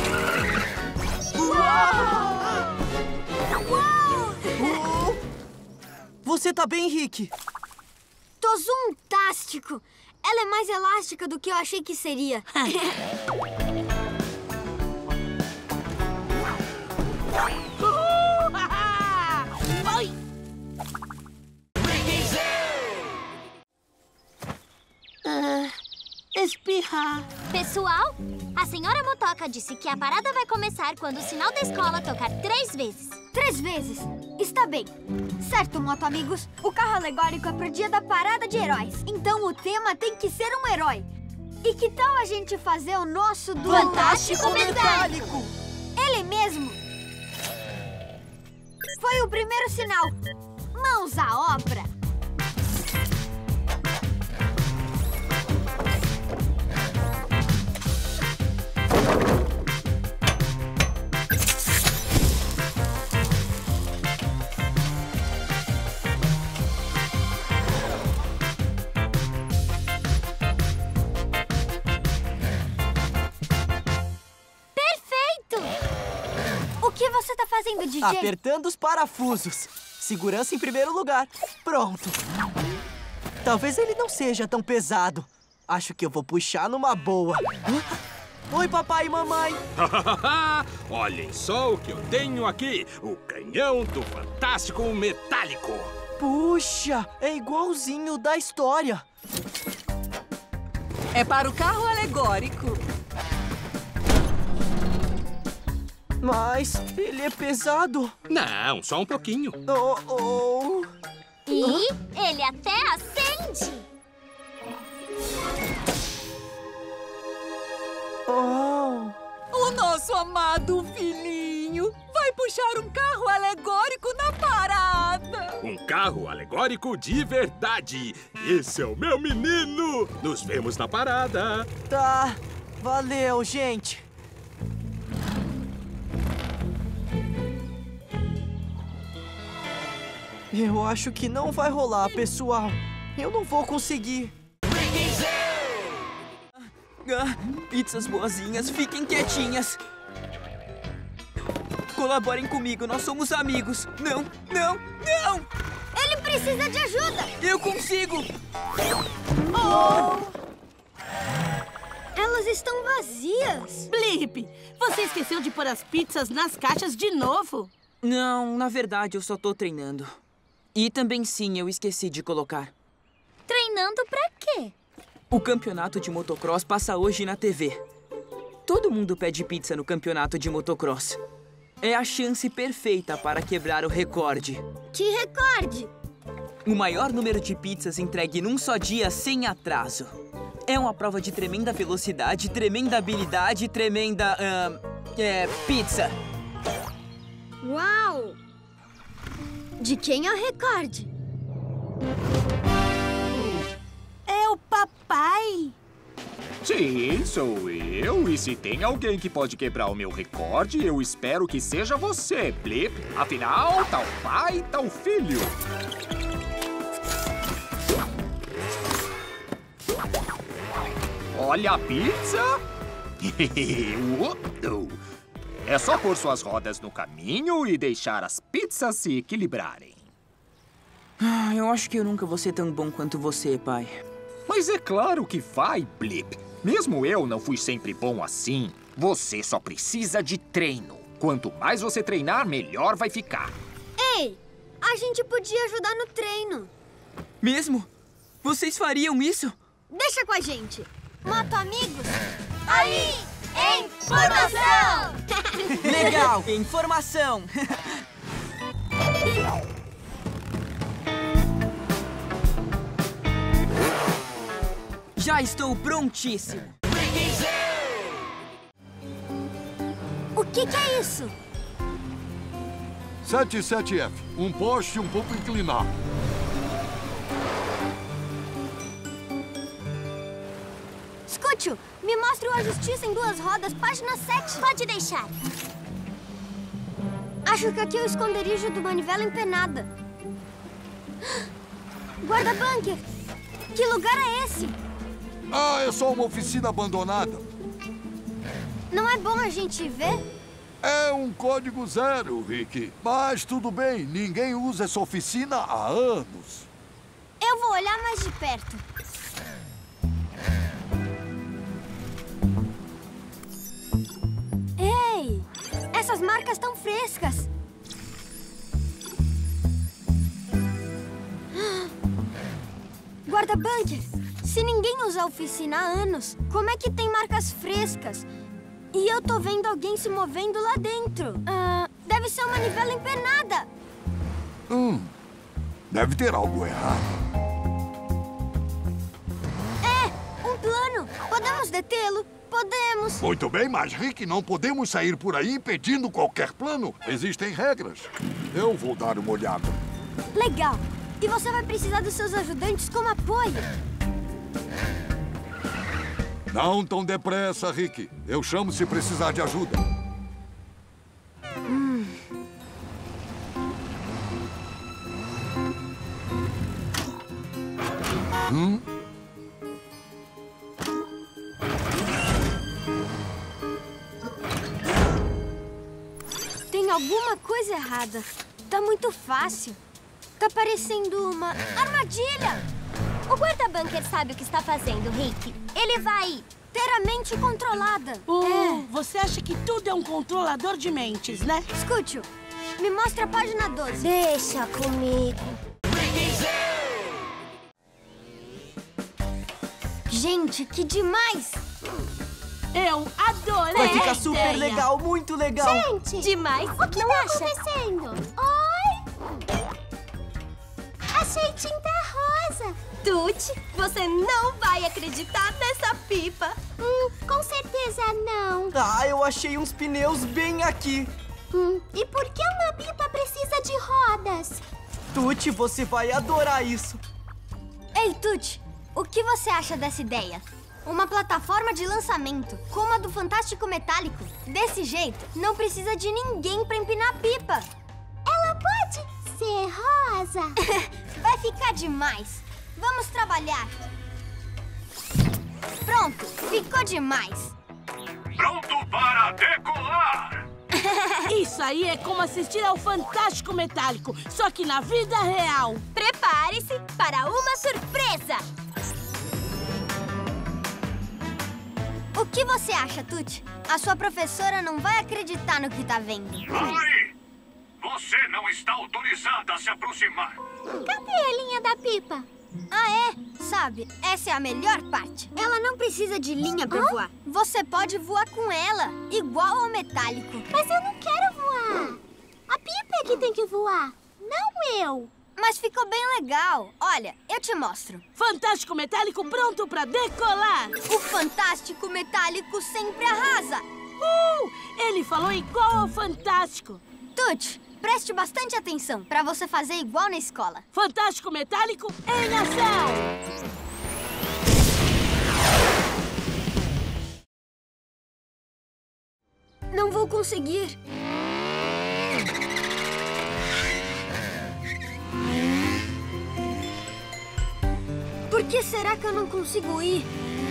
Uou! Uou! Você tá bem, Rick? Tô zoomtástico! Ela é mais elástica do que eu achei que seria. Ah, espirrar. Pessoal, a senhora Motoca disse que a parada vai começar quando o sinal da escola tocar três vezes. Três vezes? Está bem. Certo, moto amigos. O carro alegórico é pro dia da parada de heróis. Então o tema tem que ser um herói. E que tal a gente fazer o nosso do... Fantástico Metálico! Ele mesmo! Foi o primeiro sinal. Mãos à obra! O que você tá fazendo, D J? Apertando os parafusos. Segurança em primeiro lugar. Pronto. Talvez ele não seja tão pesado. Acho que eu vou puxar numa boa. Oi, papai e mamãe. Olhem só o que eu tenho aqui. O canhão do Fantástico Metálico. Puxa, é igualzinho da história. É para o carro alegórico. Mas ele é pesado. Não, só um pouquinho. Oh, oh. E ele até acende. Oh. O nosso amado filhinho vai puxar um carro alegórico na parada. Um carro alegórico de verdade. Esse é o meu menino. Nos vemos na parada. Tá. Valeu, gente. Eu acho que não vai rolar, pessoal. Eu não vou conseguir. Ah, pizzas boazinhas, fiquem quietinhas. Colaborem comigo, nós somos amigos. Não, não, não! Ele precisa de ajuda! Eu consigo! Oh! Elas estão vazias. Blip, você esqueceu de pôr as pizzas nas caixas de novo? Não, na verdade, eu só tô treinando. E também sim, eu esqueci de colocar. Treinando pra quê? O campeonato de motocross passa hoje na T V. Todo mundo pede pizza no campeonato de motocross. É a chance perfeita para quebrar o recorde. Que recorde? O maior número de pizzas entregue num só dia sem atraso. É uma prova de tremenda velocidade, tremenda habilidade, tremenda... Uh, é, pizza. Uau! De quem é o recorde? É o papai! Sim, sou eu. E se tem alguém que pode quebrar o meu recorde, eu espero que seja você, Blip. Afinal, tal pai, tal filho. Olha a pizza! É só pôr suas rodas no caminho e deixar as pizzas se equilibrarem. Ah, eu acho que eu nunca vou ser tão bom quanto você, pai. Mas é claro que vai, Blip. Mesmo eu não fui sempre bom assim. Você só precisa de treino. Quanto mais você treinar, melhor vai ficar. Ei, a gente podia ajudar no treino. Mesmo? Vocês fariam isso? Deixa com a gente. Moto Amigos, aí, informação! Legal, informação! Já estou prontíssimo. O que, que é isso? sete sete F. Um poste um pouco inclinado. Scúcio, me mostre o A Justiça em Duas Rodas, página sete. Pode deixar. Acho que aqui é o esconderijo do Manivela Empenada. Guarda-bunker! Que lugar é esse? Ah, é só uma oficina abandonada. Não é bom a gente ver? É um código zero, Rick. Mas tudo bem, ninguém usa essa oficina há anos. Eu vou olhar mais de perto. Ei! Essas marcas estão frescas. Guarda-bunker, se ninguém usa a oficina há anos, como é que tem marcas frescas? E eu tô vendo alguém se movendo lá dentro. Ah, deve ser uma manivela empenada. Hum, deve ter algo errado. É, um plano. Podemos detê-lo? Podemos. Muito bem, mas, Rick, não podemos sair por aí impedindo qualquer plano. Existem regras. Eu vou dar uma olhada. Legal. E você vai precisar dos seus ajudantes como apoio. Não tão depressa, Rick. Eu chamo se precisar de ajuda. Hum. Hum? Tem alguma coisa errada. Tá muito fácil. Tá parecendo uma armadilha. O guarda-bunker sabe o que está fazendo, Rick. Ele vai ter a mente controlada. Uh, é. Você acha que tudo é um controlador de mentes, né? Scúcio, me mostra a página doze. Deixa comigo. Gente, que demais! Eu adorei! Vai ficar super ideia. legal, muito legal! Gente! Demais! O que não tá acha? acontecendo? Oi! Achei tinta rosa! Tuti, você não vai acreditar nessa pipa! Hum, com certeza não! Ah, eu achei uns pneus bem aqui! Hum, e por que uma pipa precisa de rodas? Tuti, você vai adorar isso! Ei, Tuti, o que você acha dessa ideia? Uma plataforma de lançamento, como a do Fantástico Metálico. Desse jeito, não precisa de ninguém pra empinar a pipa. Ela pode ser rosa. Vai ficar demais. Vamos trabalhar. Pronto, ficou demais. Pronto para decolar. Isso aí é como assistir ao Fantástico Metálico, só que na vida real. Prepare-se para uma surpresa. O que você acha, Tuti? A sua professora não vai acreditar no que tá vendo. Pare! Você não está autorizada a se aproximar. Cadê a linha da pipa? Ah, é? Sabe, essa é a melhor parte. Ela não precisa de linha pra Hã? voar. Você pode voar com ela, igual ao metálico. Mas eu não quero voar. A Pipa é que tem que voar, não eu. Mas ficou bem legal. Olha, eu te mostro. Fantástico Metálico pronto pra decolar. O Fantástico Metálico sempre arrasa. Uh! Ele falou igual ao Fantástico. Tuti, preste bastante atenção pra você fazer igual na escola. Fantástico Metálico em ação! Não vou conseguir. Por que será que eu não consigo ir?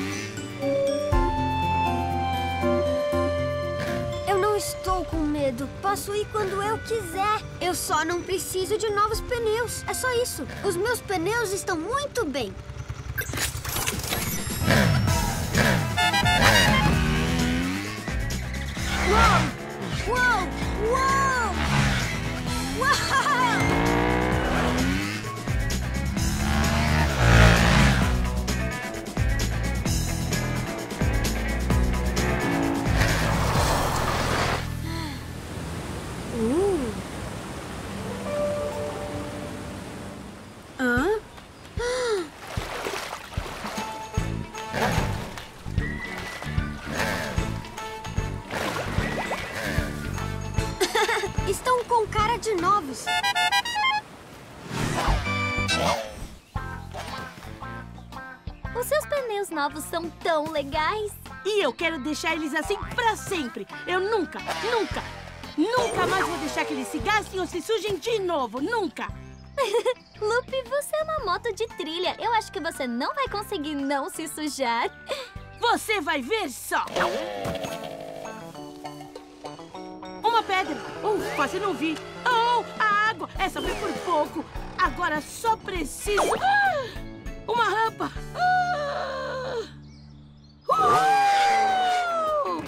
Eu não estou com medo. Posso ir quando eu quiser. Eu só não preciso de novos pneus. É só isso. Os meus pneus estão muito bem. Uou! Uou! Uou! Uau! Uh. Hã? Estão com cara de novos. Os seus pneus novos são tão legais. E eu quero deixar eles assim pra sempre. Eu nunca, nunca, nunca mais vou deixar que eles se gastem ou se sujem de novo. Nunca. Lupe, você é uma moto de trilha. Eu acho que você não vai conseguir não se sujar. Você vai ver só. Uma pedra. Uh, quase não vi. Oh, a água. Essa foi por pouco. Agora só preciso... Ah, uma rampa. Ah, uh!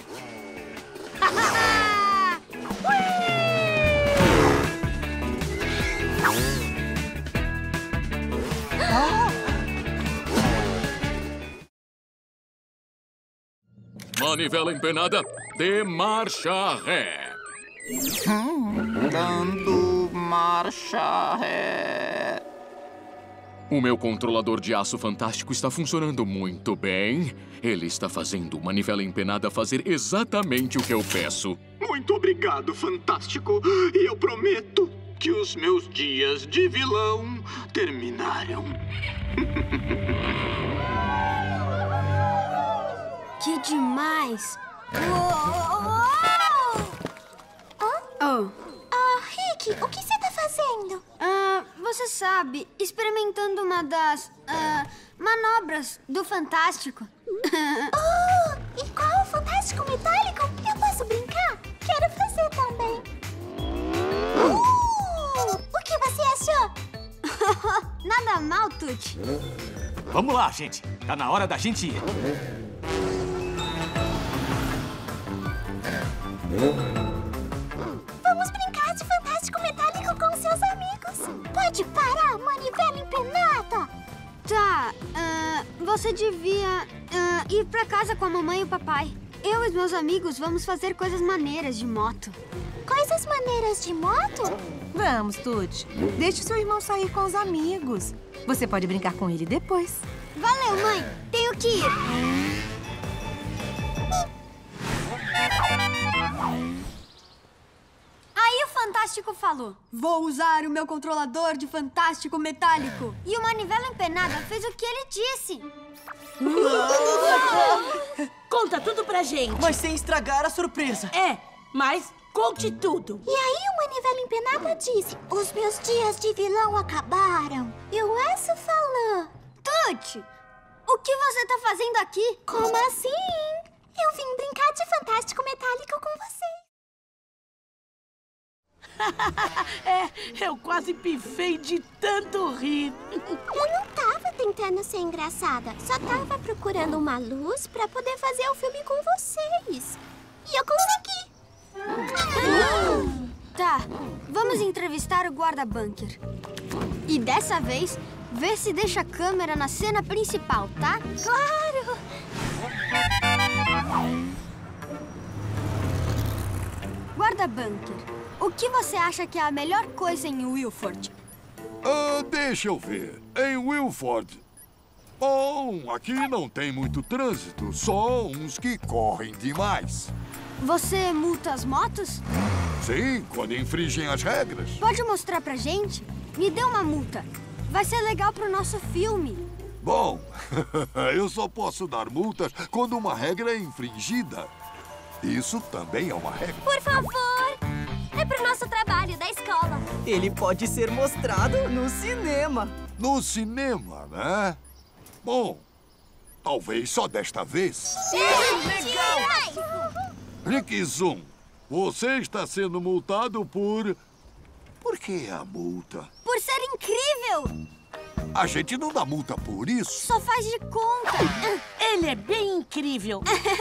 Manivela empenada, dê marcha ré. Hum, dando marcha ré. O meu controlador de aço fantástico está funcionando muito bem. Ele está fazendo manivela empenada fazer exatamente o que eu peço. Muito obrigado, Fantástico. E eu prometo que os meus dias de vilão terminaram. Que demais! Uou! Oh. Ah, Rick, o que você tá fazendo? Ah, você sabe, experimentando uma das ah, manobras do Fantástico. Oh, e qual o Fantástico Metálico? Eu posso brincar? Quero fazer também. Uh, o que você achou? Nada mal, Tuti. Vamos lá, gente. Tá na hora da gente ir. Vamos brincar de Fantástico Metálico com seus amigos. Pode parar, manivela empenada. Tá, uh, você devia uh, ir pra casa com a mamãe e o papai. Eu e os meus amigos vamos fazer coisas maneiras de moto. Coisas maneiras de moto? Vamos, Tuti. Deixe seu irmão sair com os amigos. Você pode brincar com ele depois. Valeu, mãe. Tenho que ir. Aí o Fantástico falou: vou usar o meu controlador de Fantástico Metálico. E o Manivela Empenada fez o que ele disse. Conta tudo pra gente. Mas sem estragar a surpresa. É, mas conte tudo. E aí o Manivela Empenada disse: os meus dias de vilão acabaram. E o Aço falou: Tuti, o que você tá fazendo aqui? Como assim? Eu vim brincar de Fantástico Metálico com vocês. É, eu quase pifei de tanto rir. Eu não tava tentando ser engraçada. Só tava procurando uma luz pra poder fazer o filme com vocês. E eu consegui. Tá, vamos entrevistar o guarda-bunker. E dessa vez, ver se deixa a câmera na cena principal, tá? Claro! Guarda-bunker. o que você acha que é a melhor coisa em Wilford? Ah, deixa eu ver. Em Wilford... Bom, aqui não tem muito trânsito, só uns que correm demais. Você multa as motos? Sim, quando infringem as regras. Pode mostrar pra gente? Me dê uma multa. Vai ser legal pro nosso filme. Bom, eu só posso dar multas quando uma regra é infringida. Isso também é uma regra. Por favor! É pro nosso trabalho da escola. Ele pode ser mostrado no cinema. No cinema, né? Bom, talvez só desta vez. Sim, legal! Rick Zoom, você está sendo multado por... Por que a multa? Por ser incrível! A gente não dá multa por isso. Só faz de conta. Ele é bem incrível.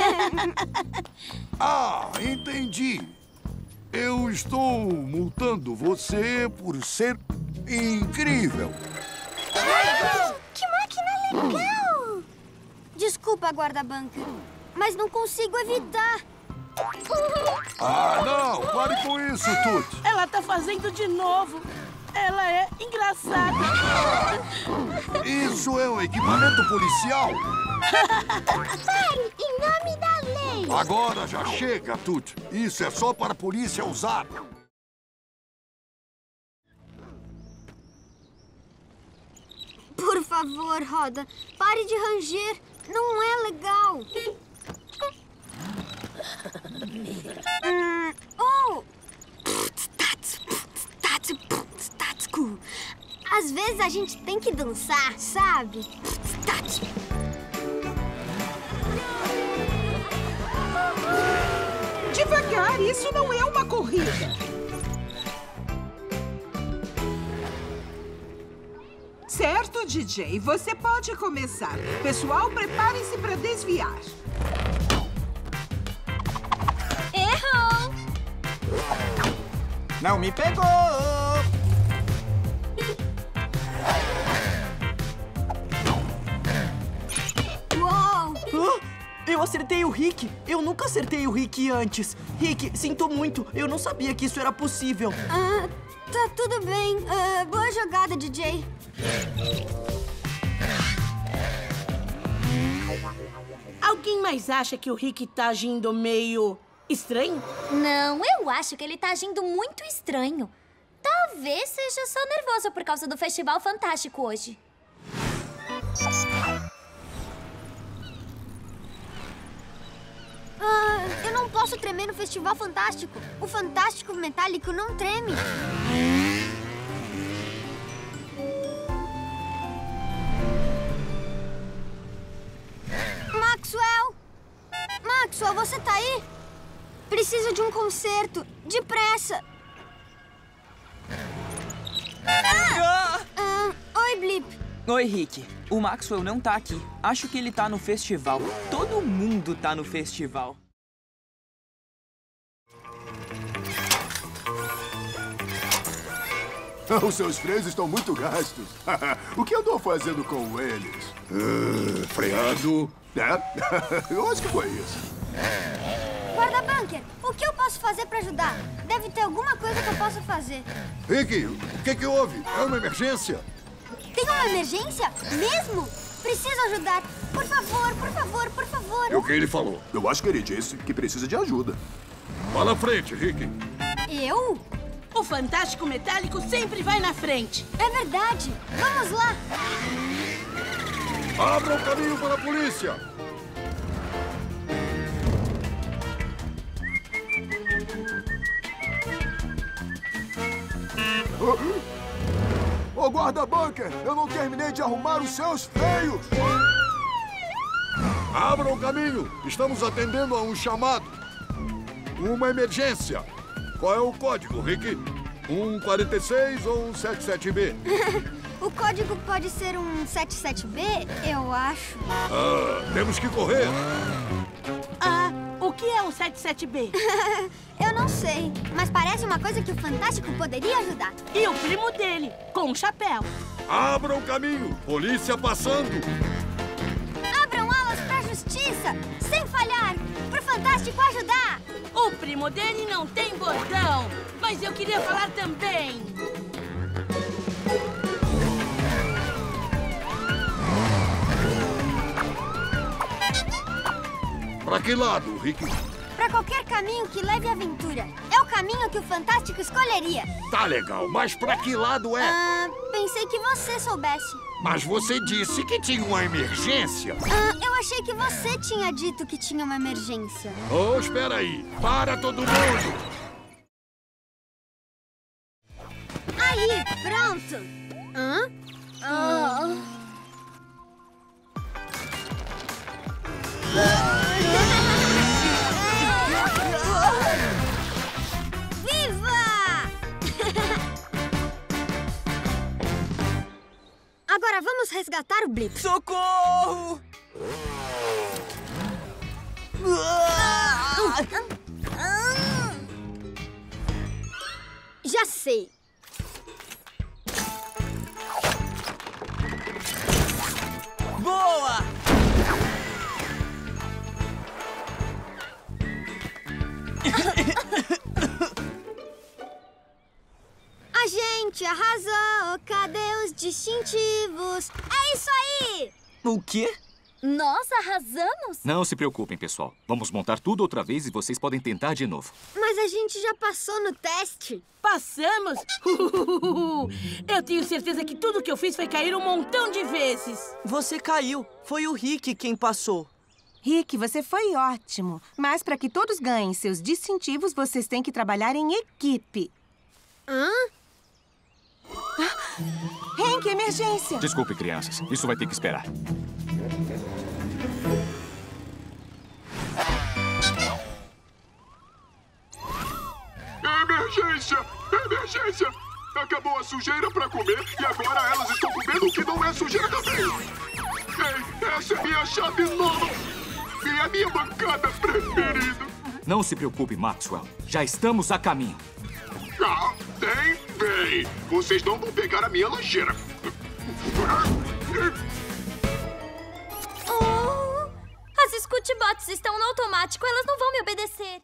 Ah, entendi. Eu estou multando você por ser incrível. Que máquina legal! Desculpa, guarda-bunker, mas não consigo evitar. Ah, não! Pare com isso, Tut. Ela tá fazendo de novo. Ela é engraçada. Ah, isso é um equipamento policial. Pare, em nome da lei. Agora já chega, Tut. Isso é só para a polícia usar. Por favor, Roda, pare de ranger. Não é legal. hum, oh! Às vezes a gente tem que dançar, sabe? Devagar, isso não é uma corrida. Certo, D J, você pode começar. Pessoal, preparem-se para desviar. Errou! Não me pegou! Uou! Ah, eu acertei o Rick! Eu nunca acertei o Rick antes. Rick, sinto muito. Eu não sabia que isso era possível. Ah, tá tudo bem. Ah, boa jogada, D J. Alguém mais acha que o Rick tá agindo meio estranho? Não, eu acho que ele tá agindo muito estranho. Talvez seja só nervoso por causa do Festival Fantástico hoje. Ah, eu não posso tremer no Festival Fantástico. O Fantástico Metálico não treme. Maxwell! Maxwell, você tá aí? Preciso de um concerto. Depressa! Ah! Ah, oi, Blip. Oi, Rick. O Maxwell não tá aqui. Acho que ele tá no festival. Todo mundo tá no festival. Os seus freios estão muito gastos. O que eu tô fazendo com eles? Uh, freando. É? Eu acho que foi isso. Guarda-bunker, o que eu posso fazer pra ajudar? Deve ter alguma coisa que eu possa fazer. Rick, o que que houve? É uma emergência? Tem uma emergência? Mesmo? Preciso ajudar. Por favor, por favor, por favor. E o que ele falou? Eu acho que ele disse que precisa de ajuda. Vá na frente, Rick. Eu? O Fantástico Metálico sempre vai na frente. É verdade. Vamos lá. Abra o caminho para a polícia. Ô, oh, guarda-bunker, eu não terminei de arrumar os seus freios. Abra o caminho. Estamos atendendo a um chamado. Uma emergência. Qual é o código, Rick? um quarenta e seis ou um setenta e sete B? O código pode ser um setenta e sete B, eu acho. Ah, temos que correr. Ah, o que é um setenta e sete B? Eu não sei, mas parece uma coisa que o Fantástico poderia ajudar. E o primo dele, com um chapéu. Abram o caminho. Polícia passando. Abram alas pra justiça, sem falhar, pro Fantástico ajudar. O primo dele não tem bordão, mas eu queria falar também. Pra que lado, Rick? Pra qualquer caminho que leve à aventura. É o caminho que o Fantástico escolheria. Tá legal, mas pra que lado é? Ah, pensei que você soubesse. Mas você disse que tinha uma emergência. Ah, eu achei que você tinha dito que tinha uma emergência. Oh, espera aí. Para todo mundo. Aí, pronto. Hã? Ah. Agora vamos resgatar o Blip. Socorro! Já sei. Boa! A gente arrasou, cadê os distintivos? É isso aí! O quê? Nós arrasamos? Não se preocupem, pessoal. Vamos montar tudo outra vez e vocês podem tentar de novo. Mas a gente já passou no teste. Passamos? Eu tenho certeza que tudo que eu fiz foi cair um montão de vezes. Você caiu. Foi o Rick quem passou. Rick, você foi ótimo. Mas para que todos ganhem seus distintivos, vocês têm que trabalhar em equipe. Hã? Ah, Hank, emergência! Desculpe, crianças. Isso vai ter que esperar. Emergência! Emergência! Acabou a sujeira pra comer e agora elas estão comendo o que não é sujeira também! Ei, essa é minha chave nova! E a minha bancada preferida! Não se preocupe, Maxwell. Já estamos a caminho. Ah, tem bem! Vocês não vão pegar a minha lancheira! Oh, as Scootbots estão no automático, elas não vão me obedecer.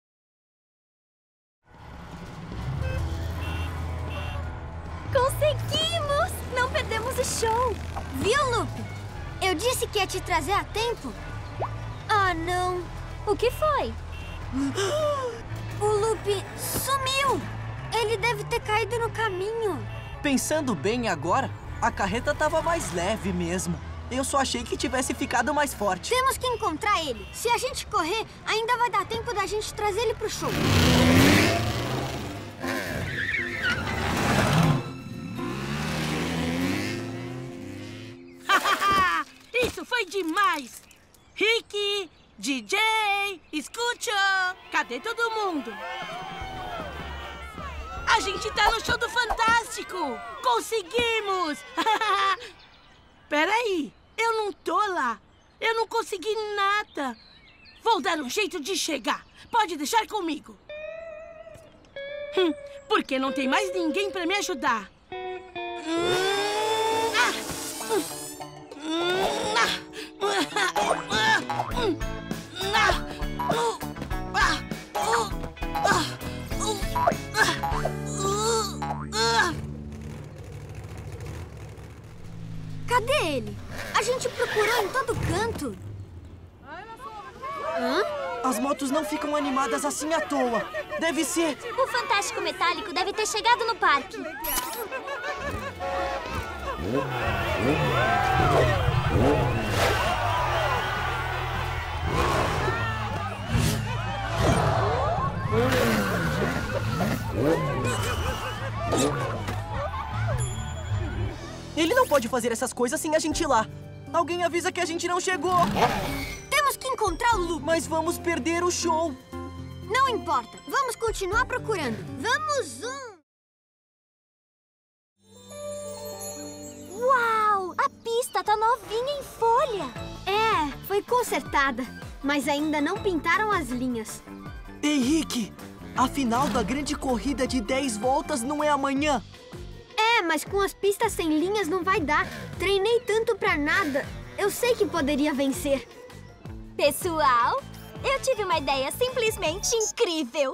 Conseguimos! Não perdemos o show! Viu, Loop? Eu disse que ia te trazer a tempo. Ah, não. O que foi? O Loop sumiu! Ele deve ter caído no caminho. Pensando bem agora, a carreta estava mais leve mesmo. Eu só achei que tivesse ficado mais forte. Temos que encontrar ele. Se a gente correr, ainda vai dar tempo da gente trazer ele pro show. Isso foi demais! Rick, D J, Scoot, cadê todo mundo? A gente tá no show do Fantástico! Conseguimos! Peraí, eu não tô lá. Eu não consegui nada. Vou dar um jeito de chegar. Pode deixar comigo. Hum, porque não tem mais ninguém pra me ajudar. Hum, ah, hum, hum, ah, hum, ah, hum, ah, hum, ah, hum, ah. Cadê ele? A gente procurou em todo canto. Hã? As motos não ficam animadas assim à toa. Deve ser... O Fantástico Metálico deve ter chegado no parque. Ele não pode fazer essas coisas sem a gente ir lá. Alguém avisa que a gente não chegou. Temos que encontrar o Loop. Mas vamos perder o show. Não importa. Vamos continuar procurando. Vamos um... Uau! A pista tá novinha em folha. É, foi consertada. Mas ainda não pintaram as linhas. Ei, Rick! A final da grande corrida de dez voltas não é amanhã. É, mas com as pistas sem linhas não vai dar. Treinei tanto pra nada. Eu sei que poderia vencer. Pessoal, Eu tive uma ideia simplesmente incrível.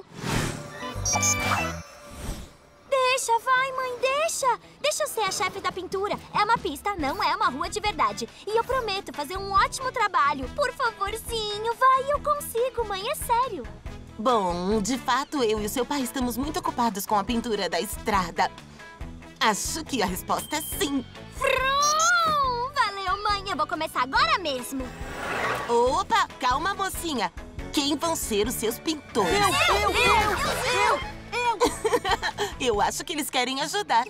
Deixa, vai, mãe, deixa. Deixa eu ser a chefe da pintura. É uma pista, não é uma rua de verdade. E eu prometo fazer um ótimo trabalho. Por favorzinho, vai, eu consigo, mãe, é sério. Bom, de fato, eu e o seu pai estamos muito ocupados com a pintura da estrada. Acho que a resposta é sim. Frum! Valeu, mãe. Eu vou começar agora mesmo. Opa, calma, mocinha. Quem vão ser os seus pintores? Eu, eu, eu, eu, eu, eu. Eu acho que eles querem ajudar.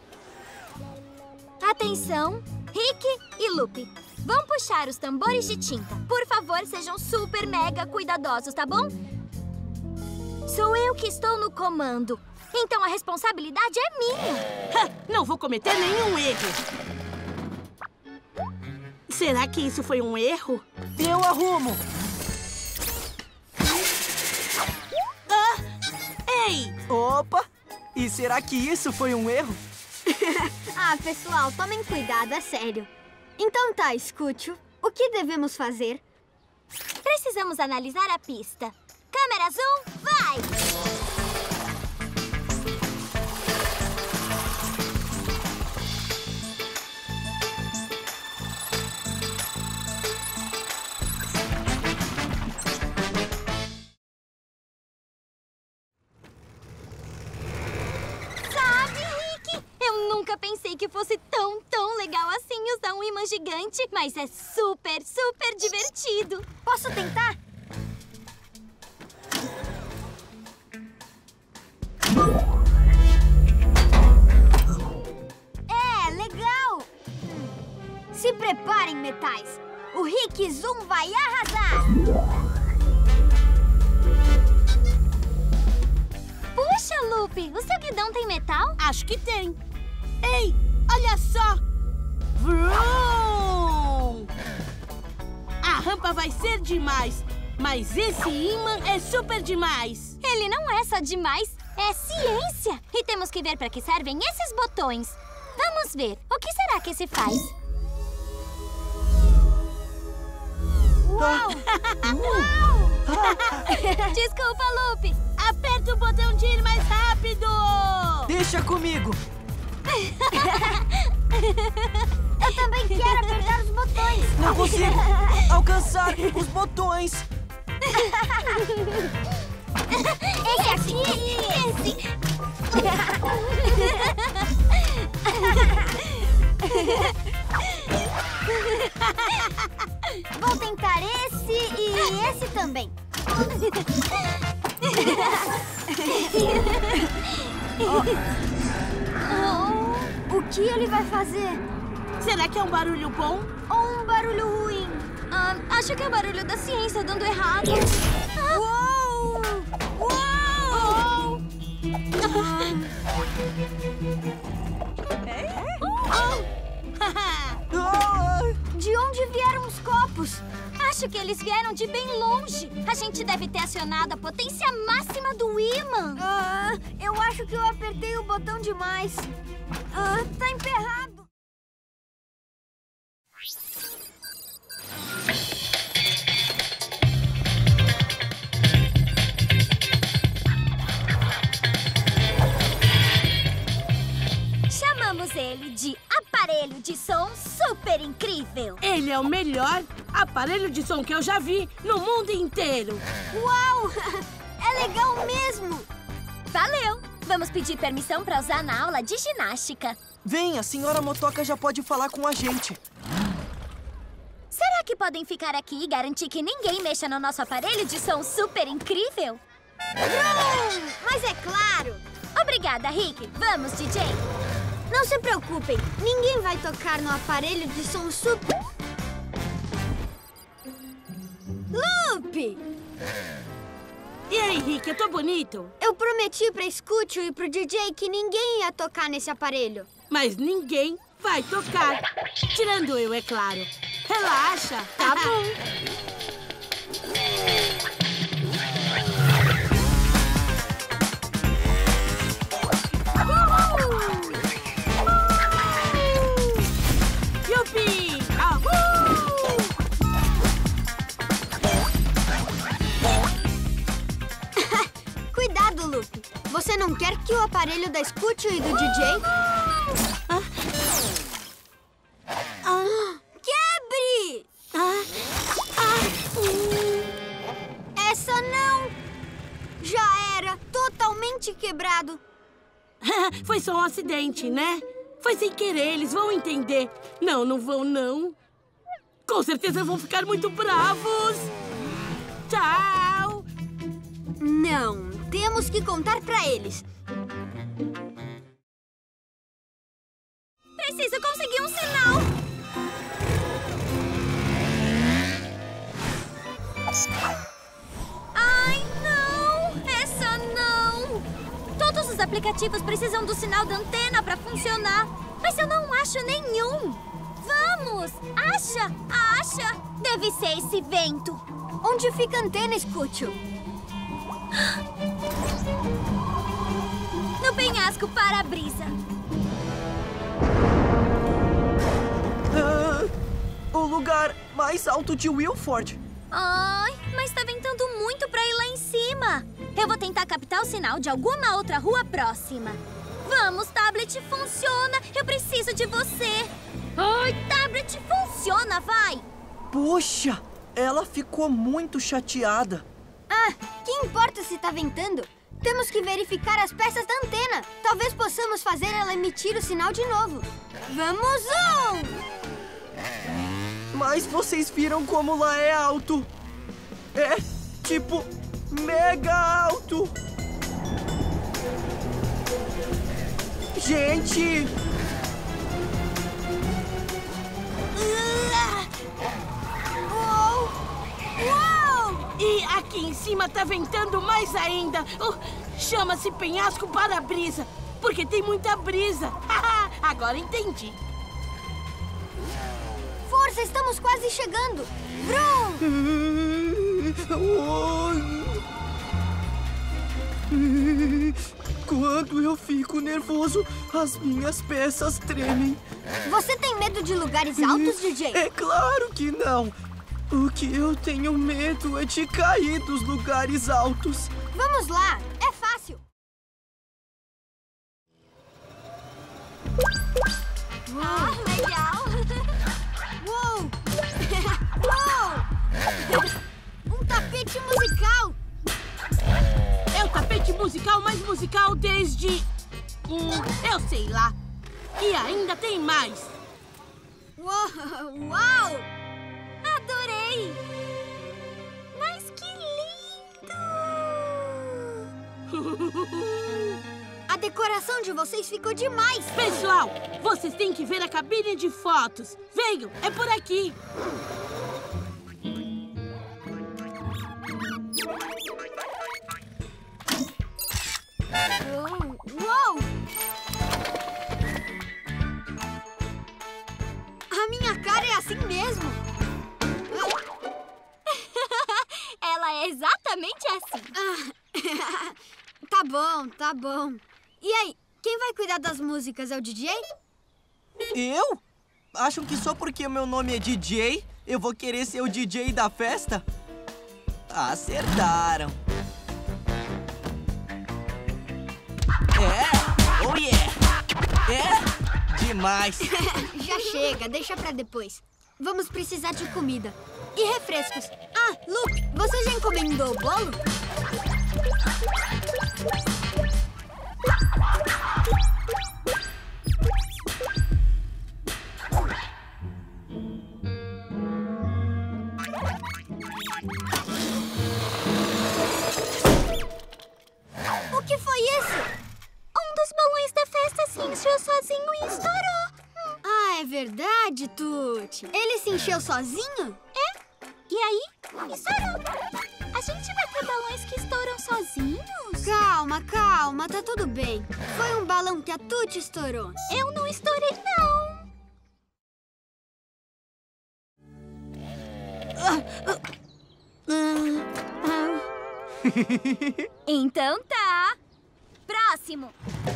Atenção, Rick e Lupe. Vão puxar os tambores de tinta. Por favor, sejam super mega cuidadosos, tá bom? Sou eu que estou no comando. Então a responsabilidade é minha. Não vou cometer nenhum erro. Será que isso foi um erro? Eu arrumo. Ah! Ei! Opa! E será que isso foi um erro? Ah, pessoal, tomem cuidado, é sério. Então tá, escute. O que devemos fazer? Precisamos analisar a pista. Câmera zoom, vai! Sabe, Rick? Eu nunca pensei que fosse tão, tão legal assim usar um imã gigante, mas é super, super divertido. Posso tentar? É, legal! Se preparem, metais! O Rick Zoom vai arrasar! Puxa, Lupe! O seu guidão tem metal? Acho que tem. Ei, olha só! Vroom! A rampa vai ser demais, mas esse imã é super demais. Ele não é só demais, é ciência! E temos que ver para que servem esses botões. Vamos ver. O que será que se faz? Uau! Uau! Desculpa, Lupe. Aperta o botão de ir mais rápido! Deixa comigo! Eu também quero apertar os botões! Não consigo alcançar os botões! Esse aqui! Esse! Vou tentar esse e esse também. Oh. O que ele vai fazer? Será que é um barulho bom? Ou um barulho ruim? Ah, acho que é o barulho da ciência dando errado. Ah. Uou! Uou! De onde vieram os copos? Acho que eles vieram de bem longe. A gente deve ter acionado a potência máxima do ímã. Ah, eu acho que eu apertei o botão demais. Ah, tá emperrado. Chamamos ele de aparelho de som super incrível. Ele é o melhor aparelho de som que eu já vi no mundo inteiro. Uau! É legal mesmo! Valeu! Vamos pedir permissão para usar na aula de ginástica. Vem, a senhora Motoca já pode falar com a gente. Será que podem ficar aqui e garantir que ninguém mexa no nosso aparelho de som super incrível? Não! Mas é claro! Obrigada, Rick. Vamos, D J. Não se preocupem, ninguém vai tocar no aparelho de som super... Lupe! E aí, Rick, eu tô bonito? Eu prometi pra Scooter e pro D J que ninguém ia tocar nesse aparelho. Mas ninguém vai tocar. Tirando eu, é claro. Relaxa. Tá bom. Yupi! Ahul! quer que o aparelho da Scooty e do D J... Ah. Ah. Quebre! Ah. Ah. Essa não! Já era totalmente quebrado. Foi só um acidente, né? Foi sem querer, eles vão entender. Não, não vão, não. Com certeza vão ficar muito bravos. Tchau! Não, temos que contar pra eles. Preciso conseguir um sinal. Ai, não! Essa não! Todos os aplicativos precisam do sinal da antena pra funcionar. Mas eu não acho nenhum. Vamos! Acha? Acha? Deve ser esse vento. Onde fica a antena, Scooty? No penhasco para-brisa. Uh, o lugar mais alto de Wilford. Ai, mas tá ventando muito pra ir lá em cima. Eu vou tentar captar o sinal de alguma outra rua próxima. Vamos, tablet, funciona. Eu preciso de você. Ai, tablet, funciona, vai. Poxa, ela ficou muito chateada. Ah, que importa se tá ventando? Temos que verificar as peças da antena. Talvez possamos fazer ela emitir o sinal de novo. Vamos, um! Mas vocês viram como lá é alto? É, tipo, mega alto. Gente! Uou! Uou! E aqui em cima tá ventando mais ainda. Uh, chama-se penhasco para-brisa, porque tem muita brisa. Agora entendi. Força, estamos quase chegando. Brum! Quando eu fico nervoso, as minhas peças tremem. Você tem medo de lugares altos, D J? É claro que não. O que eu tenho medo é de cair dos lugares altos. Vamos lá, é fácil. Ah, legal. Uou! Uou! Um tapete musical! É o tapete musical mais musical desde... Hum, eu sei lá. E ainda tem mais. Uau! Uau! Adorei! Mas que lindo! A decoração de vocês ficou demais! Pessoal, vocês têm que ver a cabine de fotos. Venham, é por aqui. Uou! A minha cara é assim mesmo. Ela é exatamente assim. Ah, tá bom, tá bom. E aí, quem vai cuidar das músicas é o D J? Eu? Acham que só porque meu nome é D J, eu vou querer ser o D J da festa? Acertaram. É! Oh yeah! É! Demais! Já chega, deixa pra depois. Vamos precisar de comida. E refrescos. Ah, Luke, você já encomendou o bolo? O que foi isso? Um dos balões da festa se encheu sozinho e estourou. Ah, é verdade, Tuti. Ele se encheu sozinho? É. E aí, estourou. A gente vai ter balões que estouram sozinhos? Calma, calma, tá tudo bem. Foi um balão que a Tuti estourou. Eu não estourei, não. Então tá. Próximo.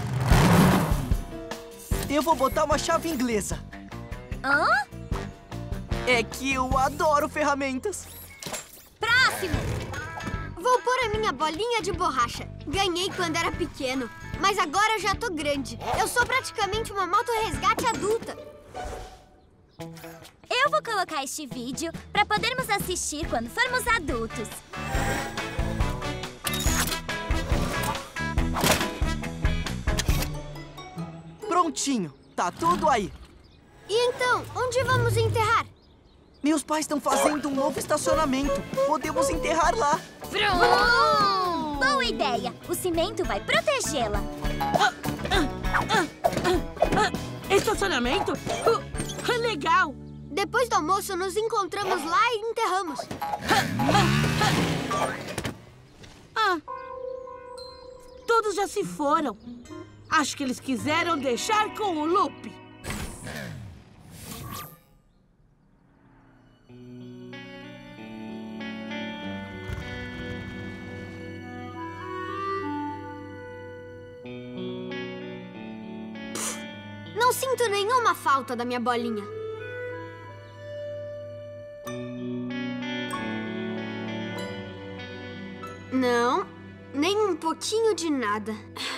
Eu vou botar uma chave inglesa. Hã? É que eu adoro ferramentas. Próximo. Vou pôr a minha bolinha de borracha. Ganhei quando era pequeno. Mas agora eu já tô grande. Eu sou praticamente uma moto-resgate adulta. Eu vou colocar este vídeo para podermos assistir quando formos adultos. Prontinho. Tá tudo aí. E então, onde vamos enterrar? Meus pais estão fazendo um novo estacionamento. Podemos enterrar lá. Pronto! Boa ideia. O cimento vai protegê-la. Ah, ah, ah, ah, ah, estacionamento? Uh, legal. Depois do almoço, nos encontramos lá e enterramos. Ah, todos já se foram. Acho que eles quiseram deixar com o Lupe. Não sinto nenhuma falta da minha bolinha. Não, nem um pouquinho de nada.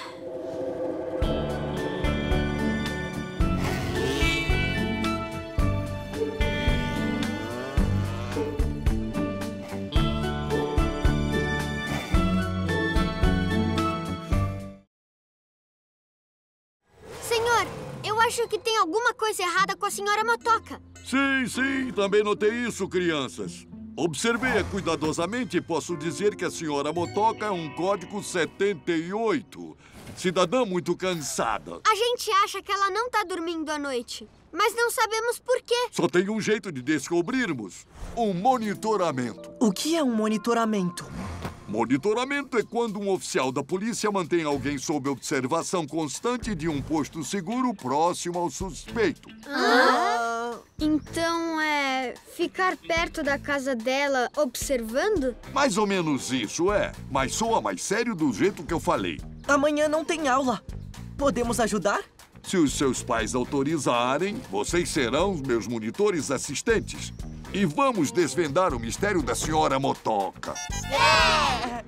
Senhor, eu acho que tem alguma coisa errada com a senhora Motoca. Sim, sim, também notei isso, crianças. Observei-a cuidadosamente e posso dizer que a senhora Motoca é um código setenta e oito. Cidadã muito cansada. A gente acha que ela não tá dormindo à noite, mas não sabemos por quê. Só tem um jeito de descobrirmos. Um monitoramento. O que é um monitoramento? Monitoramento é quando um oficial da polícia mantém alguém sob observação constante de um posto seguro próximo ao suspeito. Ah? Então é ficar perto da casa dela observando? Mais ou menos isso, é. Mas soa mais sério do jeito que eu falei. Amanhã não tem aula. Podemos ajudar? Se os seus pais autorizarem, vocês serão os meus monitores assistentes. E vamos desvendar o mistério da senhora Motoca. É!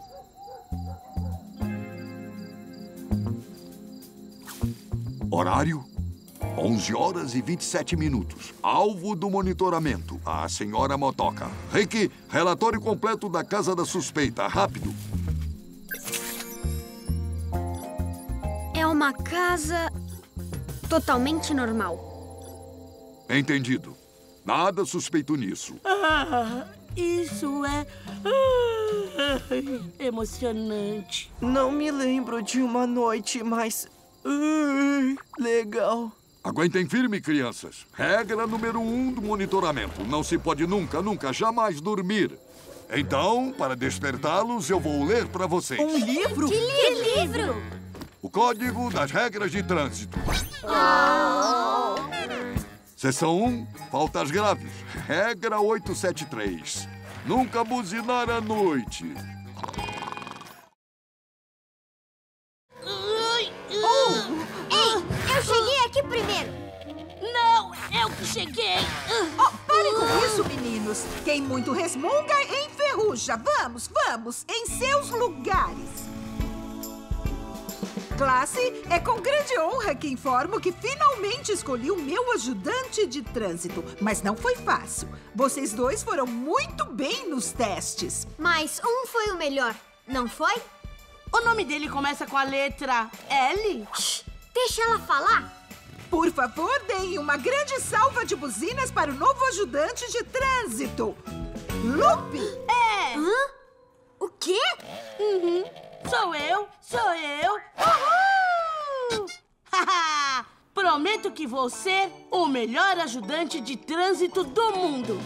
Horário? onze horas e vinte e sete minutos. Alvo do monitoramento, a senhora Motoca. Rick, relatório completo da casa da suspeita. Rápido. É uma casa totalmente normal. Entendido. Nada suspeito nisso. Ah, isso é ah, emocionante. Não me lembro de uma noite mais uh, legal. Aguentem firme, crianças. Regra número um do monitoramento. Não se pode nunca, nunca, jamais dormir. Então, para despertá-los, eu vou ler para vocês. Um livro? Que livro? O Código das Regras de Trânsito. Oh. Seção um, faltas graves. Regra oitocentos e setenta e três. Nunca buzinar à noite. Oh. Ei, eu cheguei aqui primeiro. Não, eu que cheguei. Oh, parem com isso, meninos. Quem muito resmunga, enferruja. Vamos, vamos, em seus lugares. Classe, é com grande honra que informo que finalmente escolhi o meu ajudante de trânsito. Mas não foi fácil. Vocês dois foram muito bem nos testes. Mas um foi o melhor, não foi? O nome dele começa com a letra L? Shhh, deixa ela falar. Por favor, deem uma grande salva de buzinas para o novo ajudante de trânsito. Lupe! É! Hã? O quê? Uhum. Sou eu, sou eu. Uhul! Prometo que vou ser o melhor ajudante de trânsito do mundo.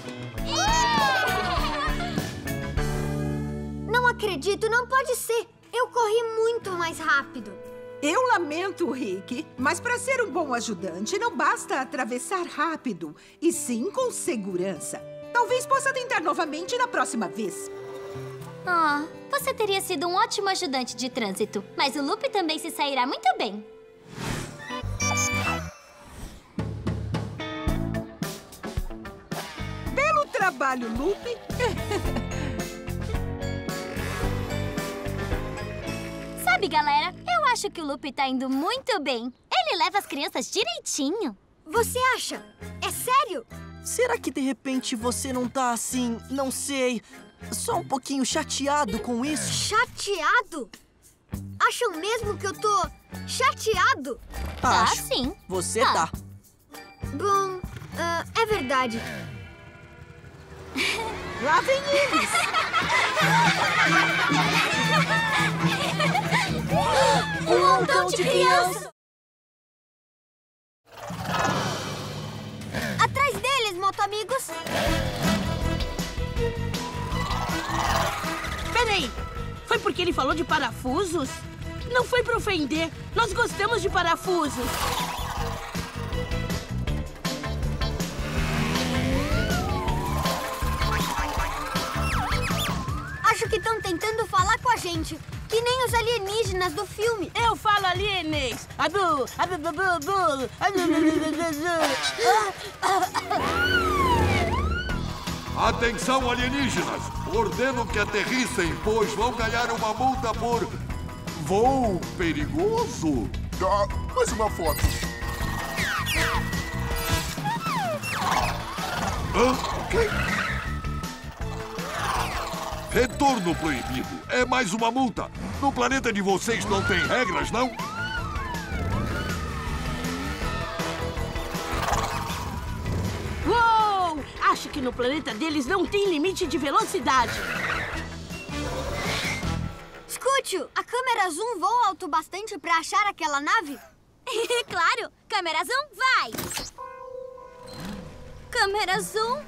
Não acredito, não pode ser. Eu corri muito mais rápido. Eu lamento, Rick, mas para ser um bom ajudante não basta atravessar rápido, e sim com segurança. Talvez possa tentar novamente na próxima vez. Ah, você teria sido um ótimo ajudante de trânsito, mas o Lupe também se sairá muito bem. Belo trabalho, Lupe. Sabe, galera, eu acho que o Lupe tá indo muito bem. Ele leva as crianças direitinho. Você acha? É sério? Será que de repente você não tá assim, não sei, só um pouquinho chateado com isso? Chateado? Acham mesmo que eu tô chateado? Acho. Ah, sim. Você Ah. tá. Bom, uh, é verdade. Lá vem eles! Um montão de crianças! Atrás deles, moto-amigos! Peraí! Foi porque ele falou de parafusos? Não foi pra ofender. Nós gostamos de parafusos. Acho que estão tentando falar com a gente. Que nem os alienígenas do filme. Eu falo alienês. Abu, abu, abu, abu, Atenção, alienígenas! Ordeno que aterrissem, pois vão ganhar uma multa por voo perigoso. Ah, mais uma foto. Hã? Que? Retorno proibido. É mais uma multa. No planeta de vocês não tem regras, não? Uou! Acho que no planeta deles não tem limite de velocidade. Escute, a câmera zoom voa alto bastante pra achar aquela nave? Claro! Câmera zoom, vai! Câmera zoom.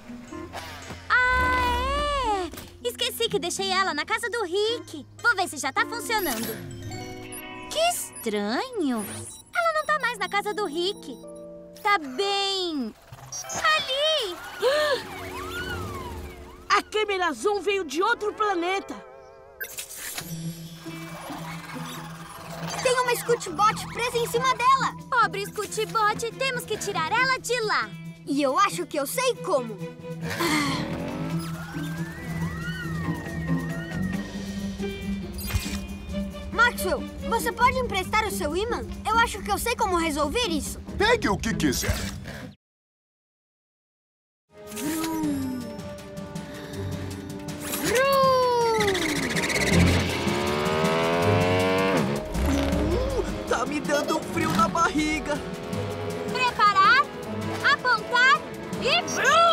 Ah, é! Esqueci que deixei ela na casa do Rick. Vou ver se já tá funcionando. Que estranho. Ela não tá mais na casa do Rick. Tá bem... ali! A câmera zoom veio de outro planeta. Tem uma Scootbot presa em cima dela. Pobre Scootbot, temos que tirar ela de lá. E eu acho que eu sei como. Maxwell, você pode emprestar o seu ímã? Eu acho que eu sei como resolver isso. Pegue o que quiser. Uh, tá me dando um frio na barriga. Preparar, apontar e...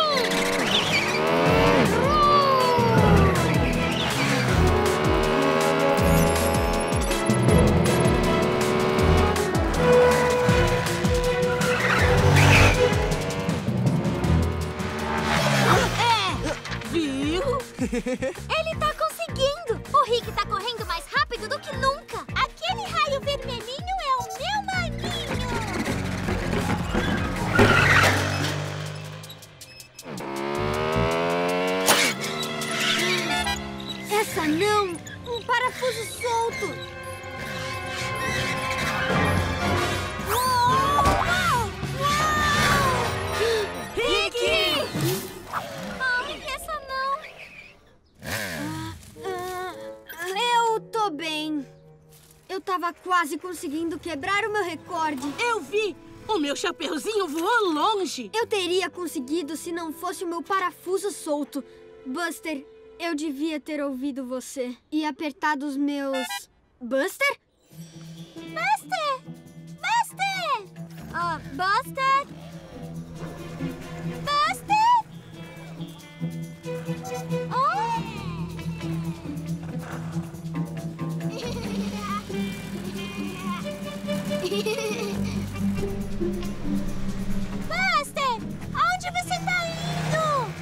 Ele tá conseguindo! O Rick tá correndo mais rápido do que nunca! Aquele raio vermelhinho é o meu maninho! Essa não! Um parafuso solto! Uou! Uou! Uou! Rick! Ai, essa não! Eu tô bem. Eu tava quase conseguindo quebrar o meu recorde. Eu vi! O meu chapeuzinho voou longe. Eu teria conseguido se não fosse o meu parafuso solto. Buster, eu devia ter ouvido você e apertado os meus... Buster? Buster! Buster! Oh, Buster! Buster! Oh! Buster! Aonde você tá indo?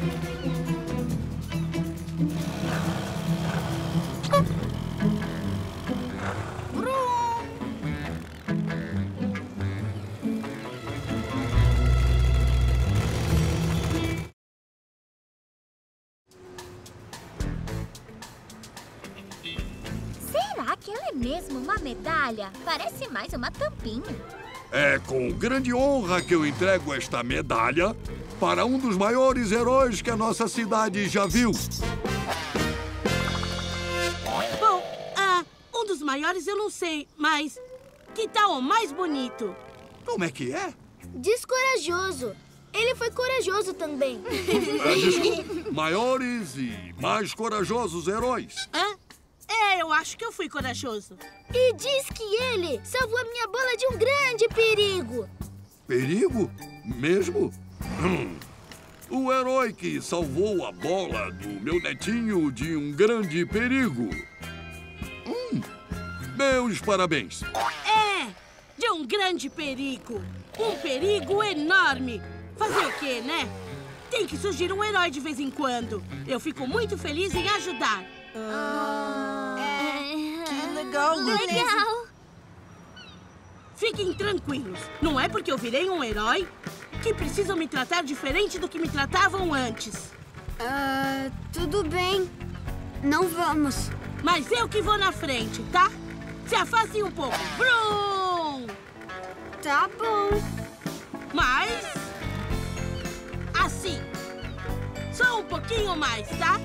Será que ela é mesmo uma medalha? Parece mais uma tampinha. É com grande honra que eu entrego esta medalha para um dos maiores heróis que a nossa cidade já viu. Bom, ah, um dos maiores eu não sei, mas que tal o mais bonito? Como é que é? Descorajoso. Ele foi corajoso também. Ah, desculpa. Maiores e mais corajosos heróis. Hã? É, eu acho que eu fui corajoso. E diz que ele salvou a minha bola de um grande perigo. Perigo? Mesmo? Hum. O herói que salvou a bola do meu netinho de um grande perigo. Hum. Meus parabéns. É, de um grande perigo. Um perigo enorme. Fazer o quê, né? Tem que surgir um herói de vez em quando. Eu fico muito feliz em ajudar. Ah, é... Que legal, Lupe. Legal. Fiquem tranquilos. Não é porque eu virei um herói que precisam me tratar diferente do que me tratavam antes. Ah, tudo bem. Não vamos. Mas eu que vou na frente, tá? Se afastem um pouco. Brum! Tá bom. Mas... assim. Só um pouquinho mais, tá?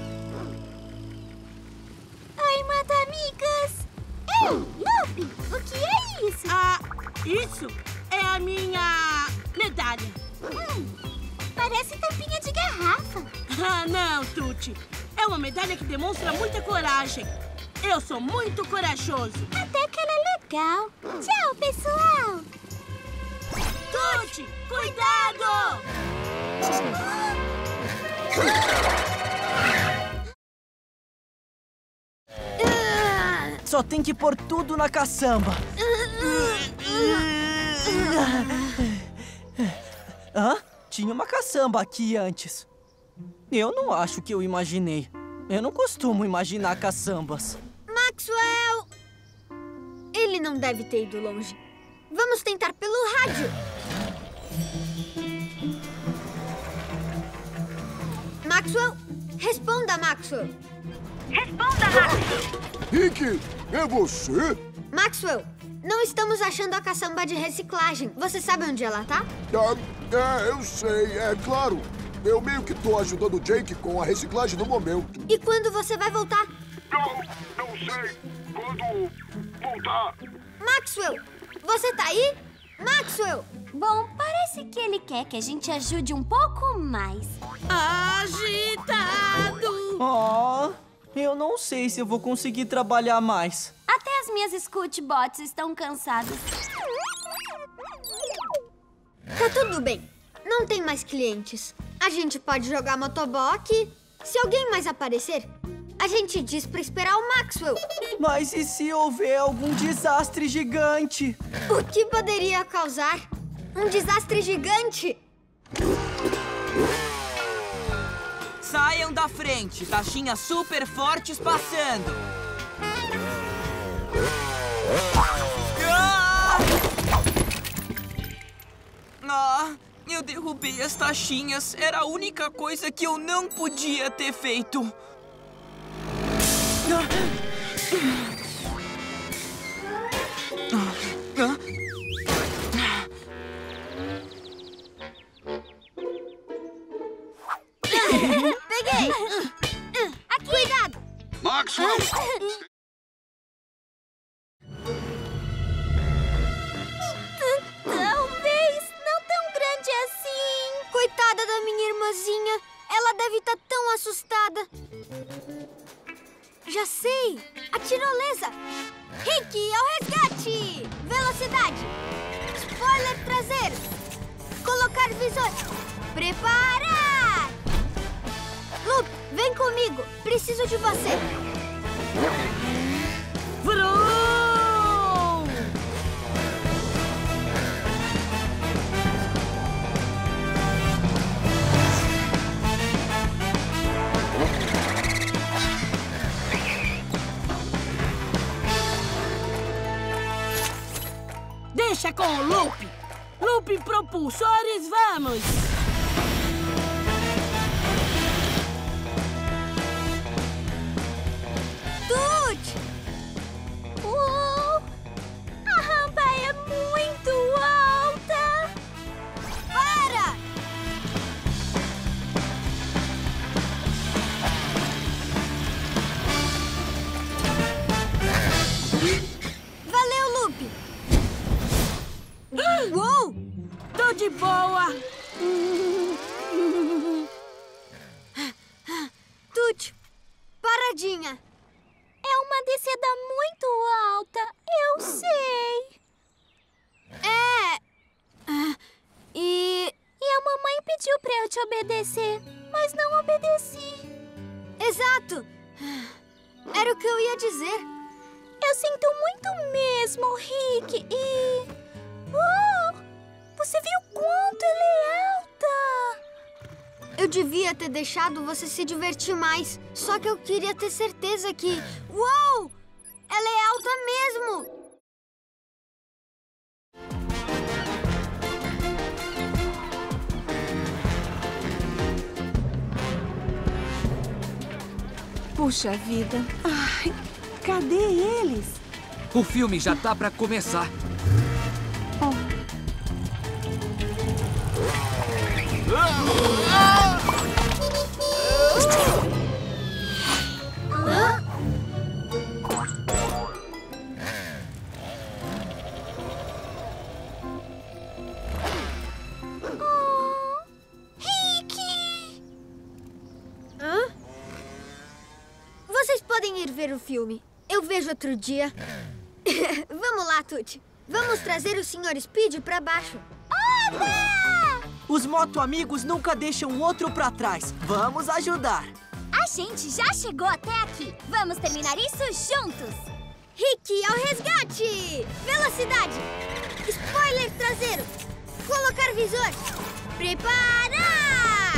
Oi, mata-amigas! Ei, Lupe, o que é isso? Ah, isso é a minha medalha. Hum, parece tampinha de garrafa. Ah, não, Tuti. É uma medalha que demonstra muita coragem. Eu sou muito corajoso. Até que ela é legal. Tchau, pessoal. Tuti, cuidado! Só tem que pôr tudo na caçamba. Hã? Tinha uma caçamba aqui antes. Eu não acho que eu imaginei. Eu não costumo imaginar caçambas. Maxwell! Ele não deve ter ido longe. Vamos tentar pelo rádio. Maxwell? Responda, Maxwell. Responda, Maxwell. Rick, é você? Maxwell, não estamos achando a caçamba de reciclagem. Você sabe onde ela tá? Ah, é, eu sei, é claro. Eu meio que tô ajudando o Jake com a reciclagem no momento. E quando você vai voltar? Não, não sei. Quando voltar. Maxwell, você tá aí? Maxwell! Bom, parece que ele quer que a gente ajude um pouco mais. Agitado! Oh, eu não sei se eu vou conseguir trabalhar mais. Até as minhas Scootbots estão cansadas. Tá tudo bem. Não tem mais clientes. A gente pode jogar motoboque. Se alguém mais aparecer, a gente diz pra esperar o Maxwell. Mas e se houver algum desastre gigante? O que poderia causar um desastre gigante? Saiam da frente, taxinhas super fortes passando. Ah! Ah, eu derrubei as taxinhas. Era a única coisa que eu não podia ter feito. Peguei! Aqui! Cuidado! Maxwell! Talvez não tão grande assim. Coitada da minha irmãzinha. Ela deve estar tão assustada. Já sei! A tirolesa! Rick, ao resgate! Velocidade! Spoiler traseiro! Colocar visor! Preparar! Luke, vem comigo! Preciso de você! Vrum! Deixa com o Loop! Loop propulsores, vamos! Tut! Uou! A rampa é muito alta! Para! Valeu, Lupe! Uou! Tô de boa! Tuti, paradinha! É uma descida muito alta, eu sei. É... E... E a mamãe pediu pra eu te obedecer, mas não obedeci. Exato! Era o que eu ia dizer. Eu sinto muito mesmo, Rick, e... Oh, você viu quanto ela é alta? Eu devia ter deixado você se divertir mais. Só que eu queria ter certeza que... Uou! Ela é alta mesmo! Puxa vida. Ai, cadê eles? O filme já tá pra começar. Hã? Oh, Rick! Hã? Vocês podem ir ver o filme. Eu vejo outro dia. Vamos lá, Tuti. Vamos trazer o senhor Speed pra baixo. Oba! Os moto-amigos nunca deixam o outro pra trás. Vamos ajudar. A gente já chegou até aqui. Vamos terminar isso juntos. Rick, ao resgate! Velocidade! Spoiler traseiro! Colocar visor! Preparar!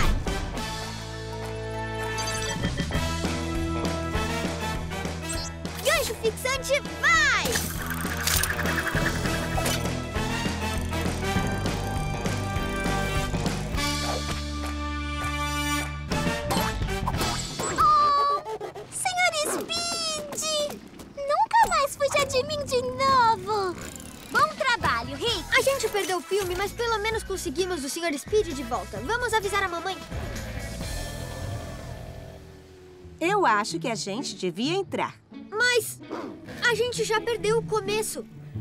Gancho fixante, vai! Fuja de mim de novo! Bom trabalho, Rick! A gente perdeu o filme, mas pelo menos conseguimos o senhor Speed de volta. Vamos avisar a mamãe. Eu acho que a gente devia entrar. Mas a gente já perdeu o começo.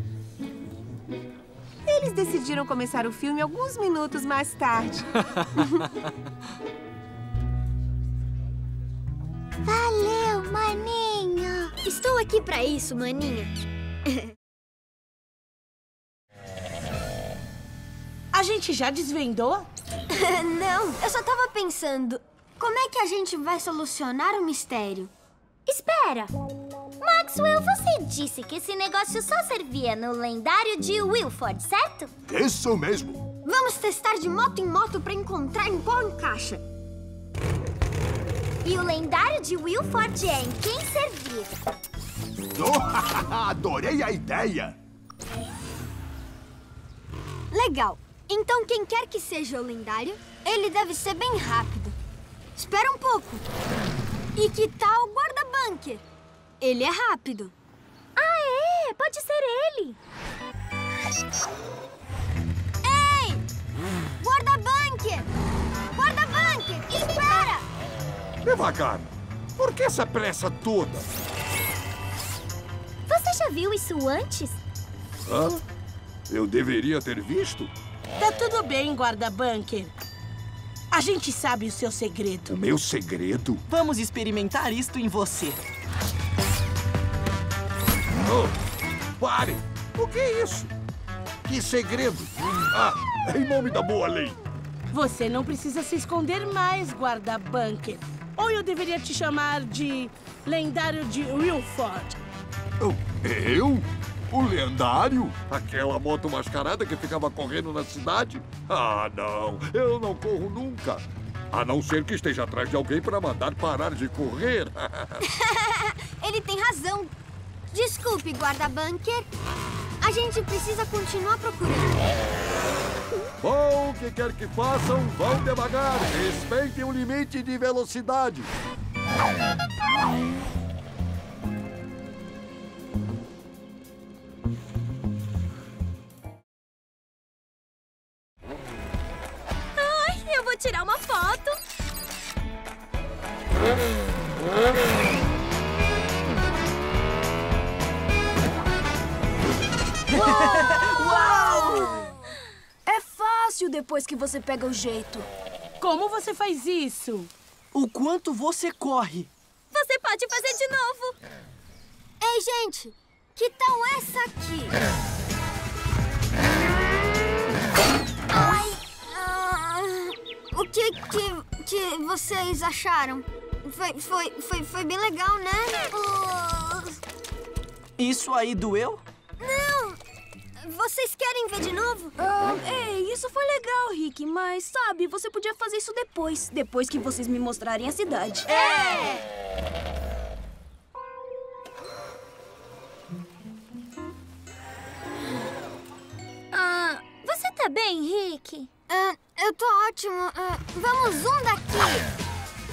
Eles decidiram começar o filme alguns minutos mais tarde. Valeu, maninho! Estou aqui pra isso, maninha. A gente já desvendou? Não, eu só tava pensando. Como é que a gente vai solucionar o mistério? Espera! Maxwell, você disse que esse negócio só servia no lendário de Wilford, certo? Isso mesmo! Vamos testar de moto em moto pra encontrar em qual encaixa. E o lendário de Wilford é em quem servir. Oh, adorei a ideia! Legal. Então, quem quer que seja o lendário, ele deve ser bem rápido. Espera um pouco. E que tal o guarda-bunker? Ele é rápido. Ah, é? Pode ser ele. Ei! Guarda-bunker! Guarda-bunker! Espera! Devagar. Por que essa pressa toda? Você já viu isso antes? Hã? Eu deveria ter visto? Tá tudo bem, guarda-bunker. A gente sabe o seu segredo. O meu segredo? Vamos experimentar isto em você. Oh, pare! O que é isso? Que segredo? Ah, em nome da boa lei. Você não precisa se esconder mais, guarda-bunker. Ou eu deveria te chamar de lendário de Wilford. Oh, eu? O lendário? Aquela moto mascarada que ficava correndo na cidade? Ah, não. Eu não corro nunca. A não ser que esteja atrás de alguém para mandar parar de correr. Ele tem razão. Desculpe, guarda-bunker. A gente precisa continuar procurando. Bom, o que quer que façam, vão devagar. Respeitem o limite de velocidade. Ai, eu vou tirar uma foto. fácil depois que você pega o jeito. Como você faz isso? O quanto você corre. Você pode fazer de novo. Ei, gente, que tal essa aqui? Ai, ah, o que, que, que vocês acharam? Foi, foi, foi, foi bem legal, né? Uh... Isso aí doeu? Não! Vocês querem ver de novo? Ah, ei, isso foi legal, Rick, mas sabe, você podia fazer isso depois. Depois que vocês me mostrarem a cidade. É! Ah, você tá bem, Rick? Ah, eu tô ótimo. Ah, vamos um daqui.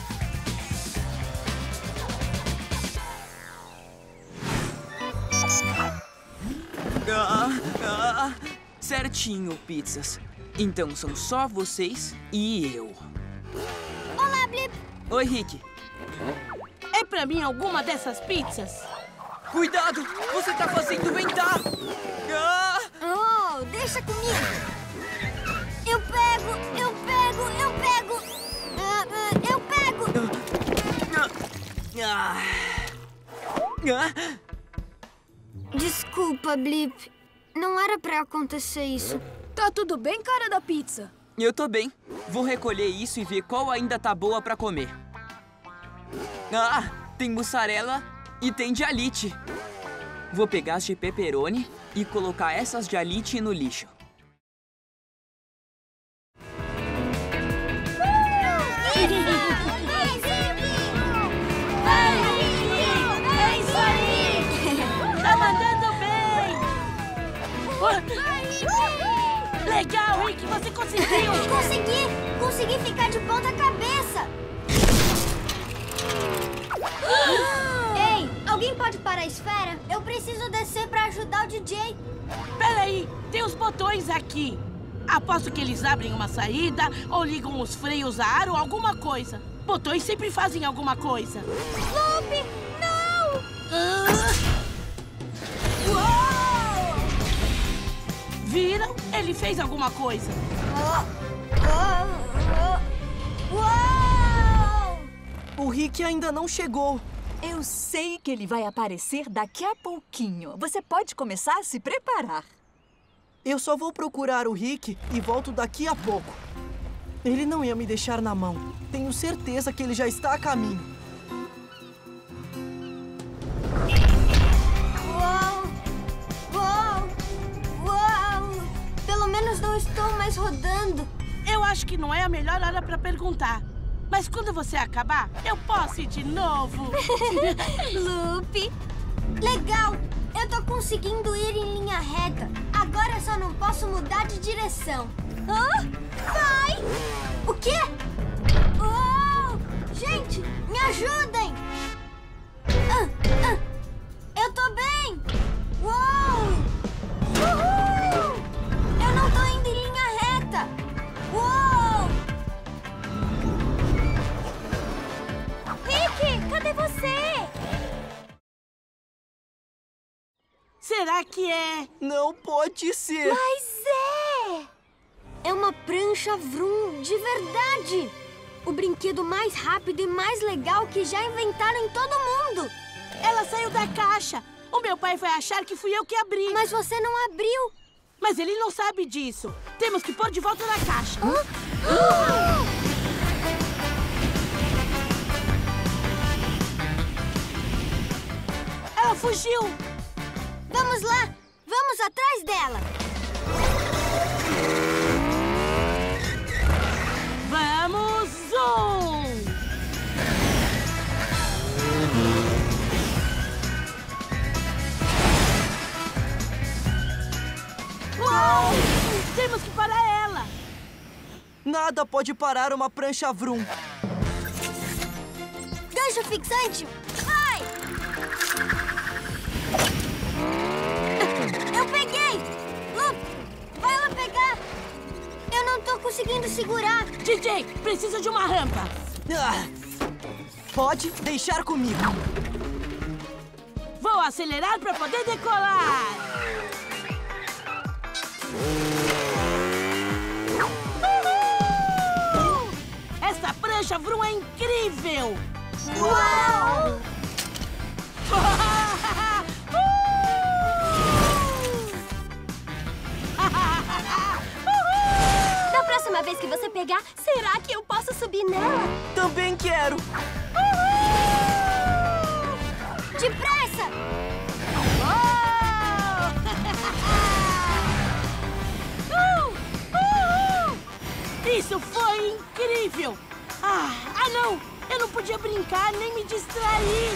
Ah, ah, certinho, pizzas. Então são só vocês e eu. Olá, Blip. Oi, Rick. É pra mim alguma dessas pizzas? Cuidado! Você tá fazendo ventar! Ah! Oh, deixa comigo. Eu pego, eu pego, eu pego. Ah, ah, eu pego. Ah. Ah. Desculpa, Blip. Não era pra acontecer isso. Tá tudo bem, cara da pizza? Eu tô bem. Vou recolher isso e ver qual ainda tá boa pra comer. Ah, tem mussarela e tem de alite. Vou pegar as de pepperoni e colocar essas de alite no lixo. É isso aí! Tá mandando bem! Legal, Rick, você conseguiu! Consegui! Consegui ficar de ponta cabeça! Ei, alguém pode parar a esfera? Eu preciso descer pra ajudar o D J. Peraí, tem os botões aqui. Aposto que eles abrem uma saída ou ligam os freios a ar ou alguma coisa. Botões sempre fazem alguma coisa. Loop, não! Ah! Uou! Viram? Ele fez alguma coisa. Uou! O Rick ainda não chegou. Eu sei que ele vai aparecer daqui a pouquinho. Você pode começar a se preparar. Eu só vou procurar o Rick e volto daqui a pouco. Ele não ia me deixar na mão. Tenho certeza que ele já está a caminho. Uau! Uau! Uau! Pelo menos não estou mais rodando. Eu acho que não é a melhor hora para perguntar. Mas quando você acabar, eu posso ir de novo. Loop! Legal! Eu tô conseguindo ir em linha reta. Agora só não posso mudar de direção. Hã? Vai! O quê? Oh! Gente, me ajudem! Ah, ah. Eu tô bem! Uou! Uhul! Eu não tô indo em linha reta! Uou! Rick, cadê você? Será que é? Não pode ser. Mas é! É uma prancha Vroom de verdade! O brinquedo mais rápido e mais legal que já inventaram em todo mundo! Ela saiu da caixa. O meu pai vai achar que fui eu que abri. Mas você não abriu. Mas ele não sabe disso. Temos que pôr de volta na caixa. Hã? Ah! Ela fugiu. Vamos lá! Vamos atrás dela! Vamos, zoom! Uou! Temos que parar ela! Nada pode parar uma prancha Vroom. Gancho fixante! Vai! Eu peguei! Loop, vai lá pegar! Eu não tô conseguindo segurar! D J, preciso de uma rampa! Ah, pode deixar comigo. Vou acelerar para poder decolar! lancha Vroom é incrível! Uau! Da próxima vez que você pegar, será que eu posso subir nela? Também quero! Depressa! Isso foi incrível! Ah, ah, não! Eu não podia brincar nem me distrair!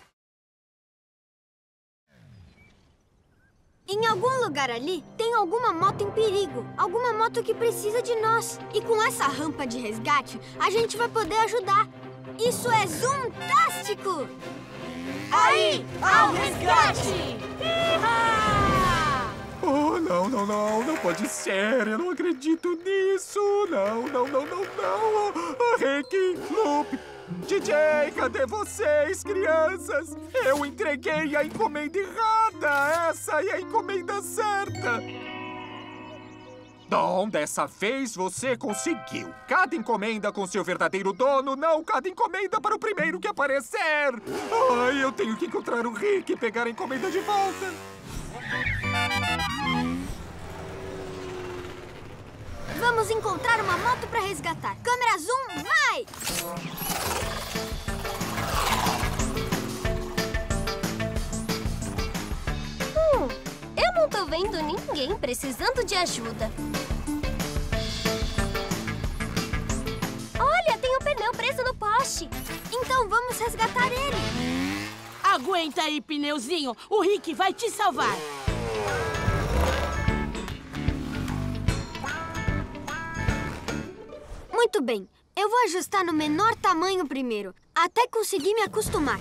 Em algum lugar ali, tem alguma moto em perigo. Alguma moto que precisa de nós. E com essa rampa de resgate, a gente vai poder ajudar. Isso é Zoomtástico! Aí, ao resgate! Oh, não, não, não, não pode ser. Eu não acredito nisso. Não, não, não, não, não. Oh, Rick, Loop, D J, cadê vocês, crianças? Eu entreguei a encomenda errada. Essa é a encomenda certa. Dom, dessa vez você conseguiu. Cada encomenda com seu verdadeiro dono, não cada encomenda para o primeiro que aparecer. Ai, eu tenho que encontrar o Rick e pegar a encomenda de volta. Vamos encontrar uma moto para resgatar. Câmera zoom, vai! Hum, eu não tô vendo ninguém precisando de ajuda. Olha, tem um pneu preso no poste. Então vamos resgatar ele. Aguenta aí, pneuzinho. O Rick vai te salvar. Muito bem. Eu vou ajustar no menor tamanho primeiro, até conseguir me acostumar.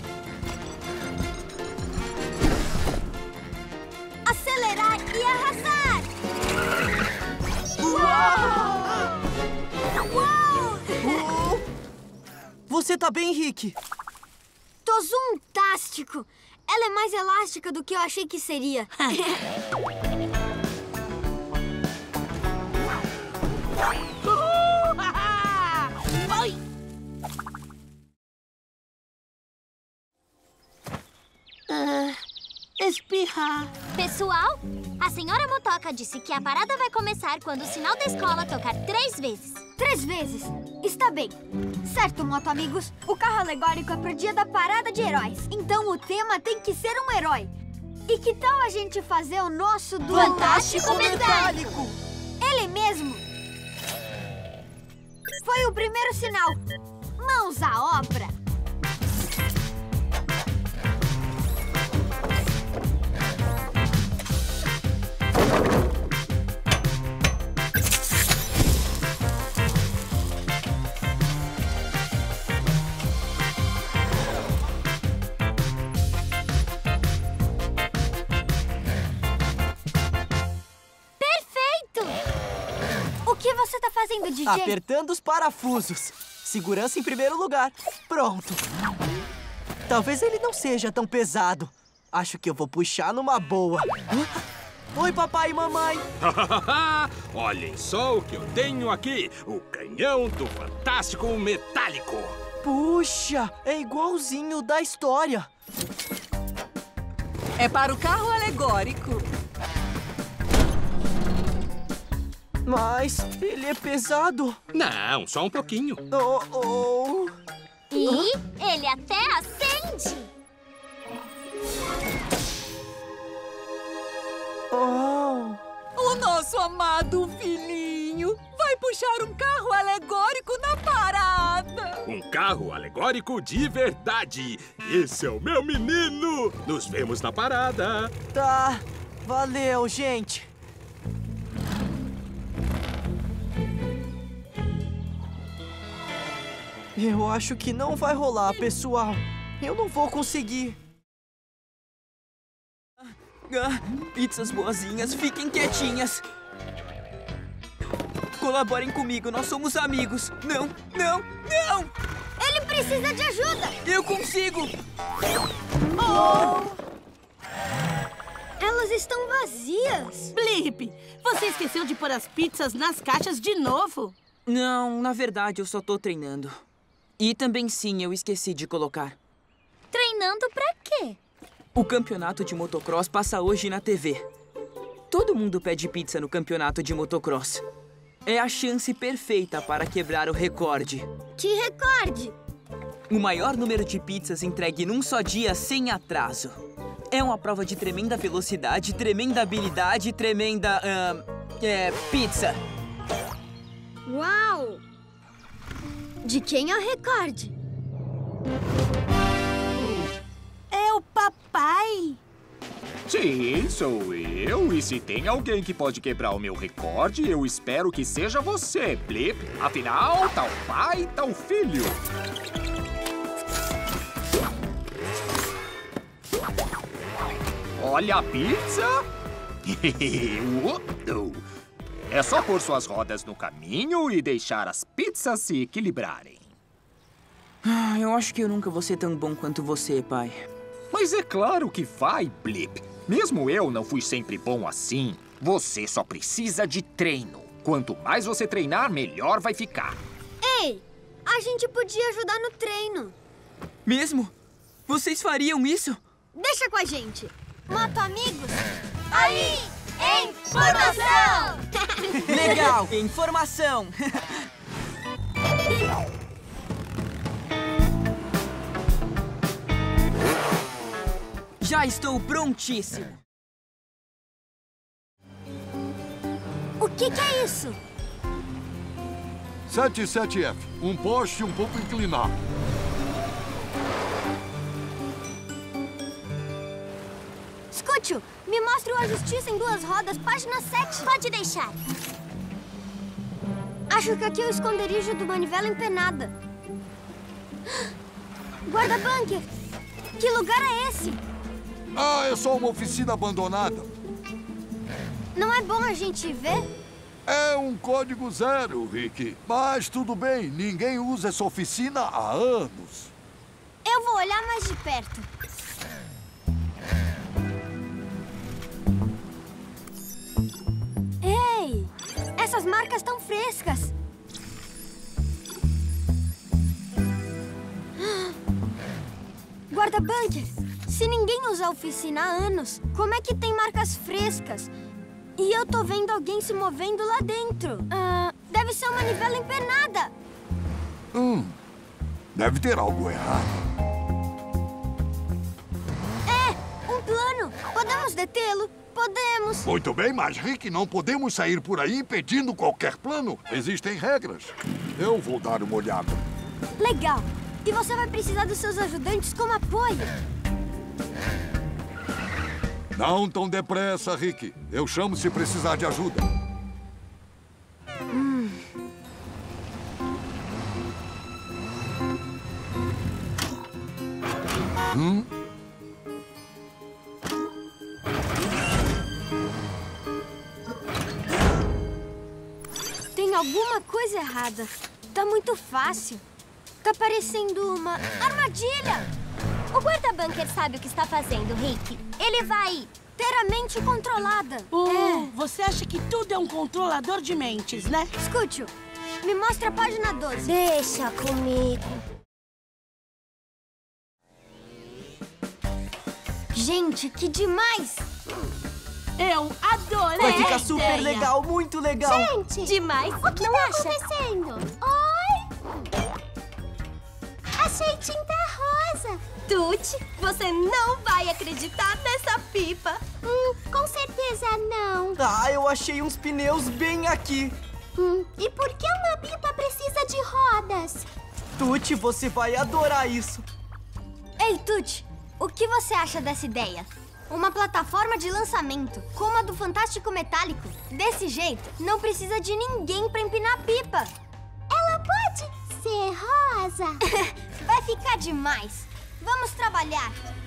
Acelerar e arrasar! Uau! Uau! Você tá bem, Rick? Tô zoomtástico! Ela é mais elástica do que eu achei que seria. Ah, espirrar. Pessoal, a senhora Motoca disse que a parada vai começar quando o sinal da escola tocar três vezes. Três vezes? Está bem. Certo, Moto Amigos. O carro alegórico é pro dia da parada de heróis. Então o tema tem que ser um herói. E que tal a gente fazer o nosso do... Fantástico Metálico! Ele mesmo! Foi o primeiro sinal. Mãos à obra! O que você tá fazendo, D J? Apertando os parafusos. Segurança em primeiro lugar. Pronto. Talvez ele não seja tão pesado. Acho que eu vou puxar numa boa. Oi, papai e mamãe. Olhem só o que eu tenho aqui. O canhão do Fantástico Metálico. Puxa, é igualzinho da história. É para o carro alegórico. Mas ele é pesado. Não, só um pouquinho. Oh, oh. E ele até acende. Oh. O nosso amado filhinho vai puxar um carro alegórico na parada. Um carro alegórico de verdade. Esse é o meu menino. Nos vemos na parada. Tá, valeu, gente. Eu acho que não vai rolar, pessoal. Eu não vou conseguir. Ah, pizzas boazinhas, fiquem quietinhas. Colaborem comigo, nós somos amigos. Não, não, não! Ele precisa de ajuda! Eu consigo! Oh! Elas estão vazias. Blip, você esqueceu de pôr as pizzas nas caixas de novo? Não, na verdade, eu só tô treinando. E também sim, eu esqueci de colocar. Treinando pra quê? O campeonato de motocross passa hoje na T V. Todo mundo pede pizza no campeonato de motocross. É a chance perfeita para quebrar o recorde. Que recorde? O maior número de pizzas entregue num só dia sem atraso. É uma prova de tremenda velocidade, tremenda habilidade, tremenda... Uh, é, pizza. Uau! De quem é o recorde? É o papai! Sim, sou eu. E se tem alguém que pode quebrar o meu recorde, eu espero que seja você, Blip. Afinal, tal pai, tal filho. Olha a pizza! É só pôr suas rodas no caminho e deixar as pizzas se equilibrarem. Ah, eu acho que eu nunca vou ser tão bom quanto você, pai. Mas é claro que vai, Blip. Mesmo eu não fui sempre bom assim. Você só precisa de treino. Quanto mais você treinar, melhor vai ficar. Ei, a gente podia ajudar no treino. Mesmo? Vocês fariam isso? Deixa com a gente. Moto Amigos, aí, informação! Legal, informação! Já estou prontíssimo. O que, que é isso? sete sete F. Um poste um pouco inclinado. Escute, me mostre o A Justiça em Duas Rodas, página sete. Pode deixar. Acho que aqui é o esconderijo do Manivela Empenada. Guarda-bunker, que lugar é esse? Ah, é só uma oficina abandonada. Não é bom a gente ver? É um código zero, Rick. Mas tudo bem, ninguém usa essa oficina há anos. Eu vou olhar mais de perto. Ei, essas marcas estão frescas. Guarda-bunker, se ninguém usa a oficina há anos, como é que tem marcas frescas? E eu tô vendo alguém se movendo lá dentro. Ah, deve ser uma manivela empenada. Hum, deve ter algo errado. É, um plano. Podemos detê-lo? Podemos. Muito bem, mas Rick, não podemos sair por aí impedindo qualquer plano. Existem regras. Eu vou dar uma olhada. Legal. E você vai precisar dos seus ajudantes como apoio. Não tão depressa, Rick. Eu chamo se precisar de ajuda. Hum. Hum? Tem alguma coisa errada. Tá muito fácil. Tá parecendo uma armadilha. O guarda-bunker sabe o que está fazendo, Rick. Ele vai ter a mente controlada. Uh, é. Você acha que tudo é um controlador de mentes, né? Escute, me mostre a página doze. Deixa comigo. Gente, que demais! Eu adorei! Vai ficar super legal, muito legal! Gente! Demais! O que não tá acha? acontecendo? Oi! Achei tinta rosa! Tuti, você não vai acreditar nessa pipa! Hum, com certeza não! Ah, eu achei uns pneus bem aqui! Hum, e por que uma pipa precisa de rodas? Tuti, você vai adorar isso! Ei, Tuti! O que você acha dessa ideia? Uma plataforma de lançamento, como a do Fantástico Metálico. Desse jeito, não precisa de ninguém pra empinar a pipa. Ela pode ser rosa? Vai ficar demais. Vamos trabalhar.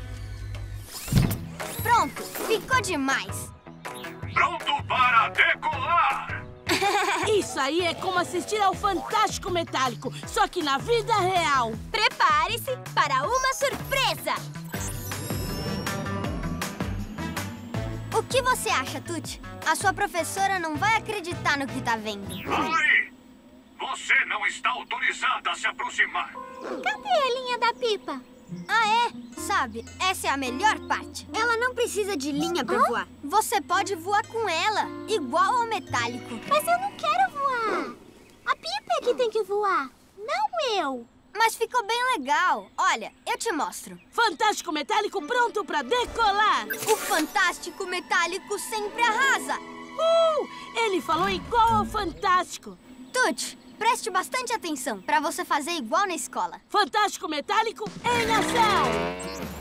Pronto, ficou demais. Pronto para decolar! Isso aí é como assistir ao Fantástico Metálico, só que na vida real. Prepare-se para uma surpresa! O que você acha, Tuti? A sua professora não vai acreditar no que tá vendo. Aí! Você não está autorizada a se aproximar. Cadê a linha da pipa? Ah, é? Sabe, essa é a melhor parte. Ela não precisa de linha pra Hã? voar. Você pode voar com ela, igual ao metálico. Mas eu não quero voar. A pipa é que tem que voar, não eu. Mas ficou bem legal. Olha, eu te mostro. Fantástico Metálico pronto pra decolar. O Fantástico Metálico sempre arrasa. Uh! Ele falou igual ao Fantástico. Tut, preste bastante atenção pra você fazer igual na escola. Fantástico Metálico em ação!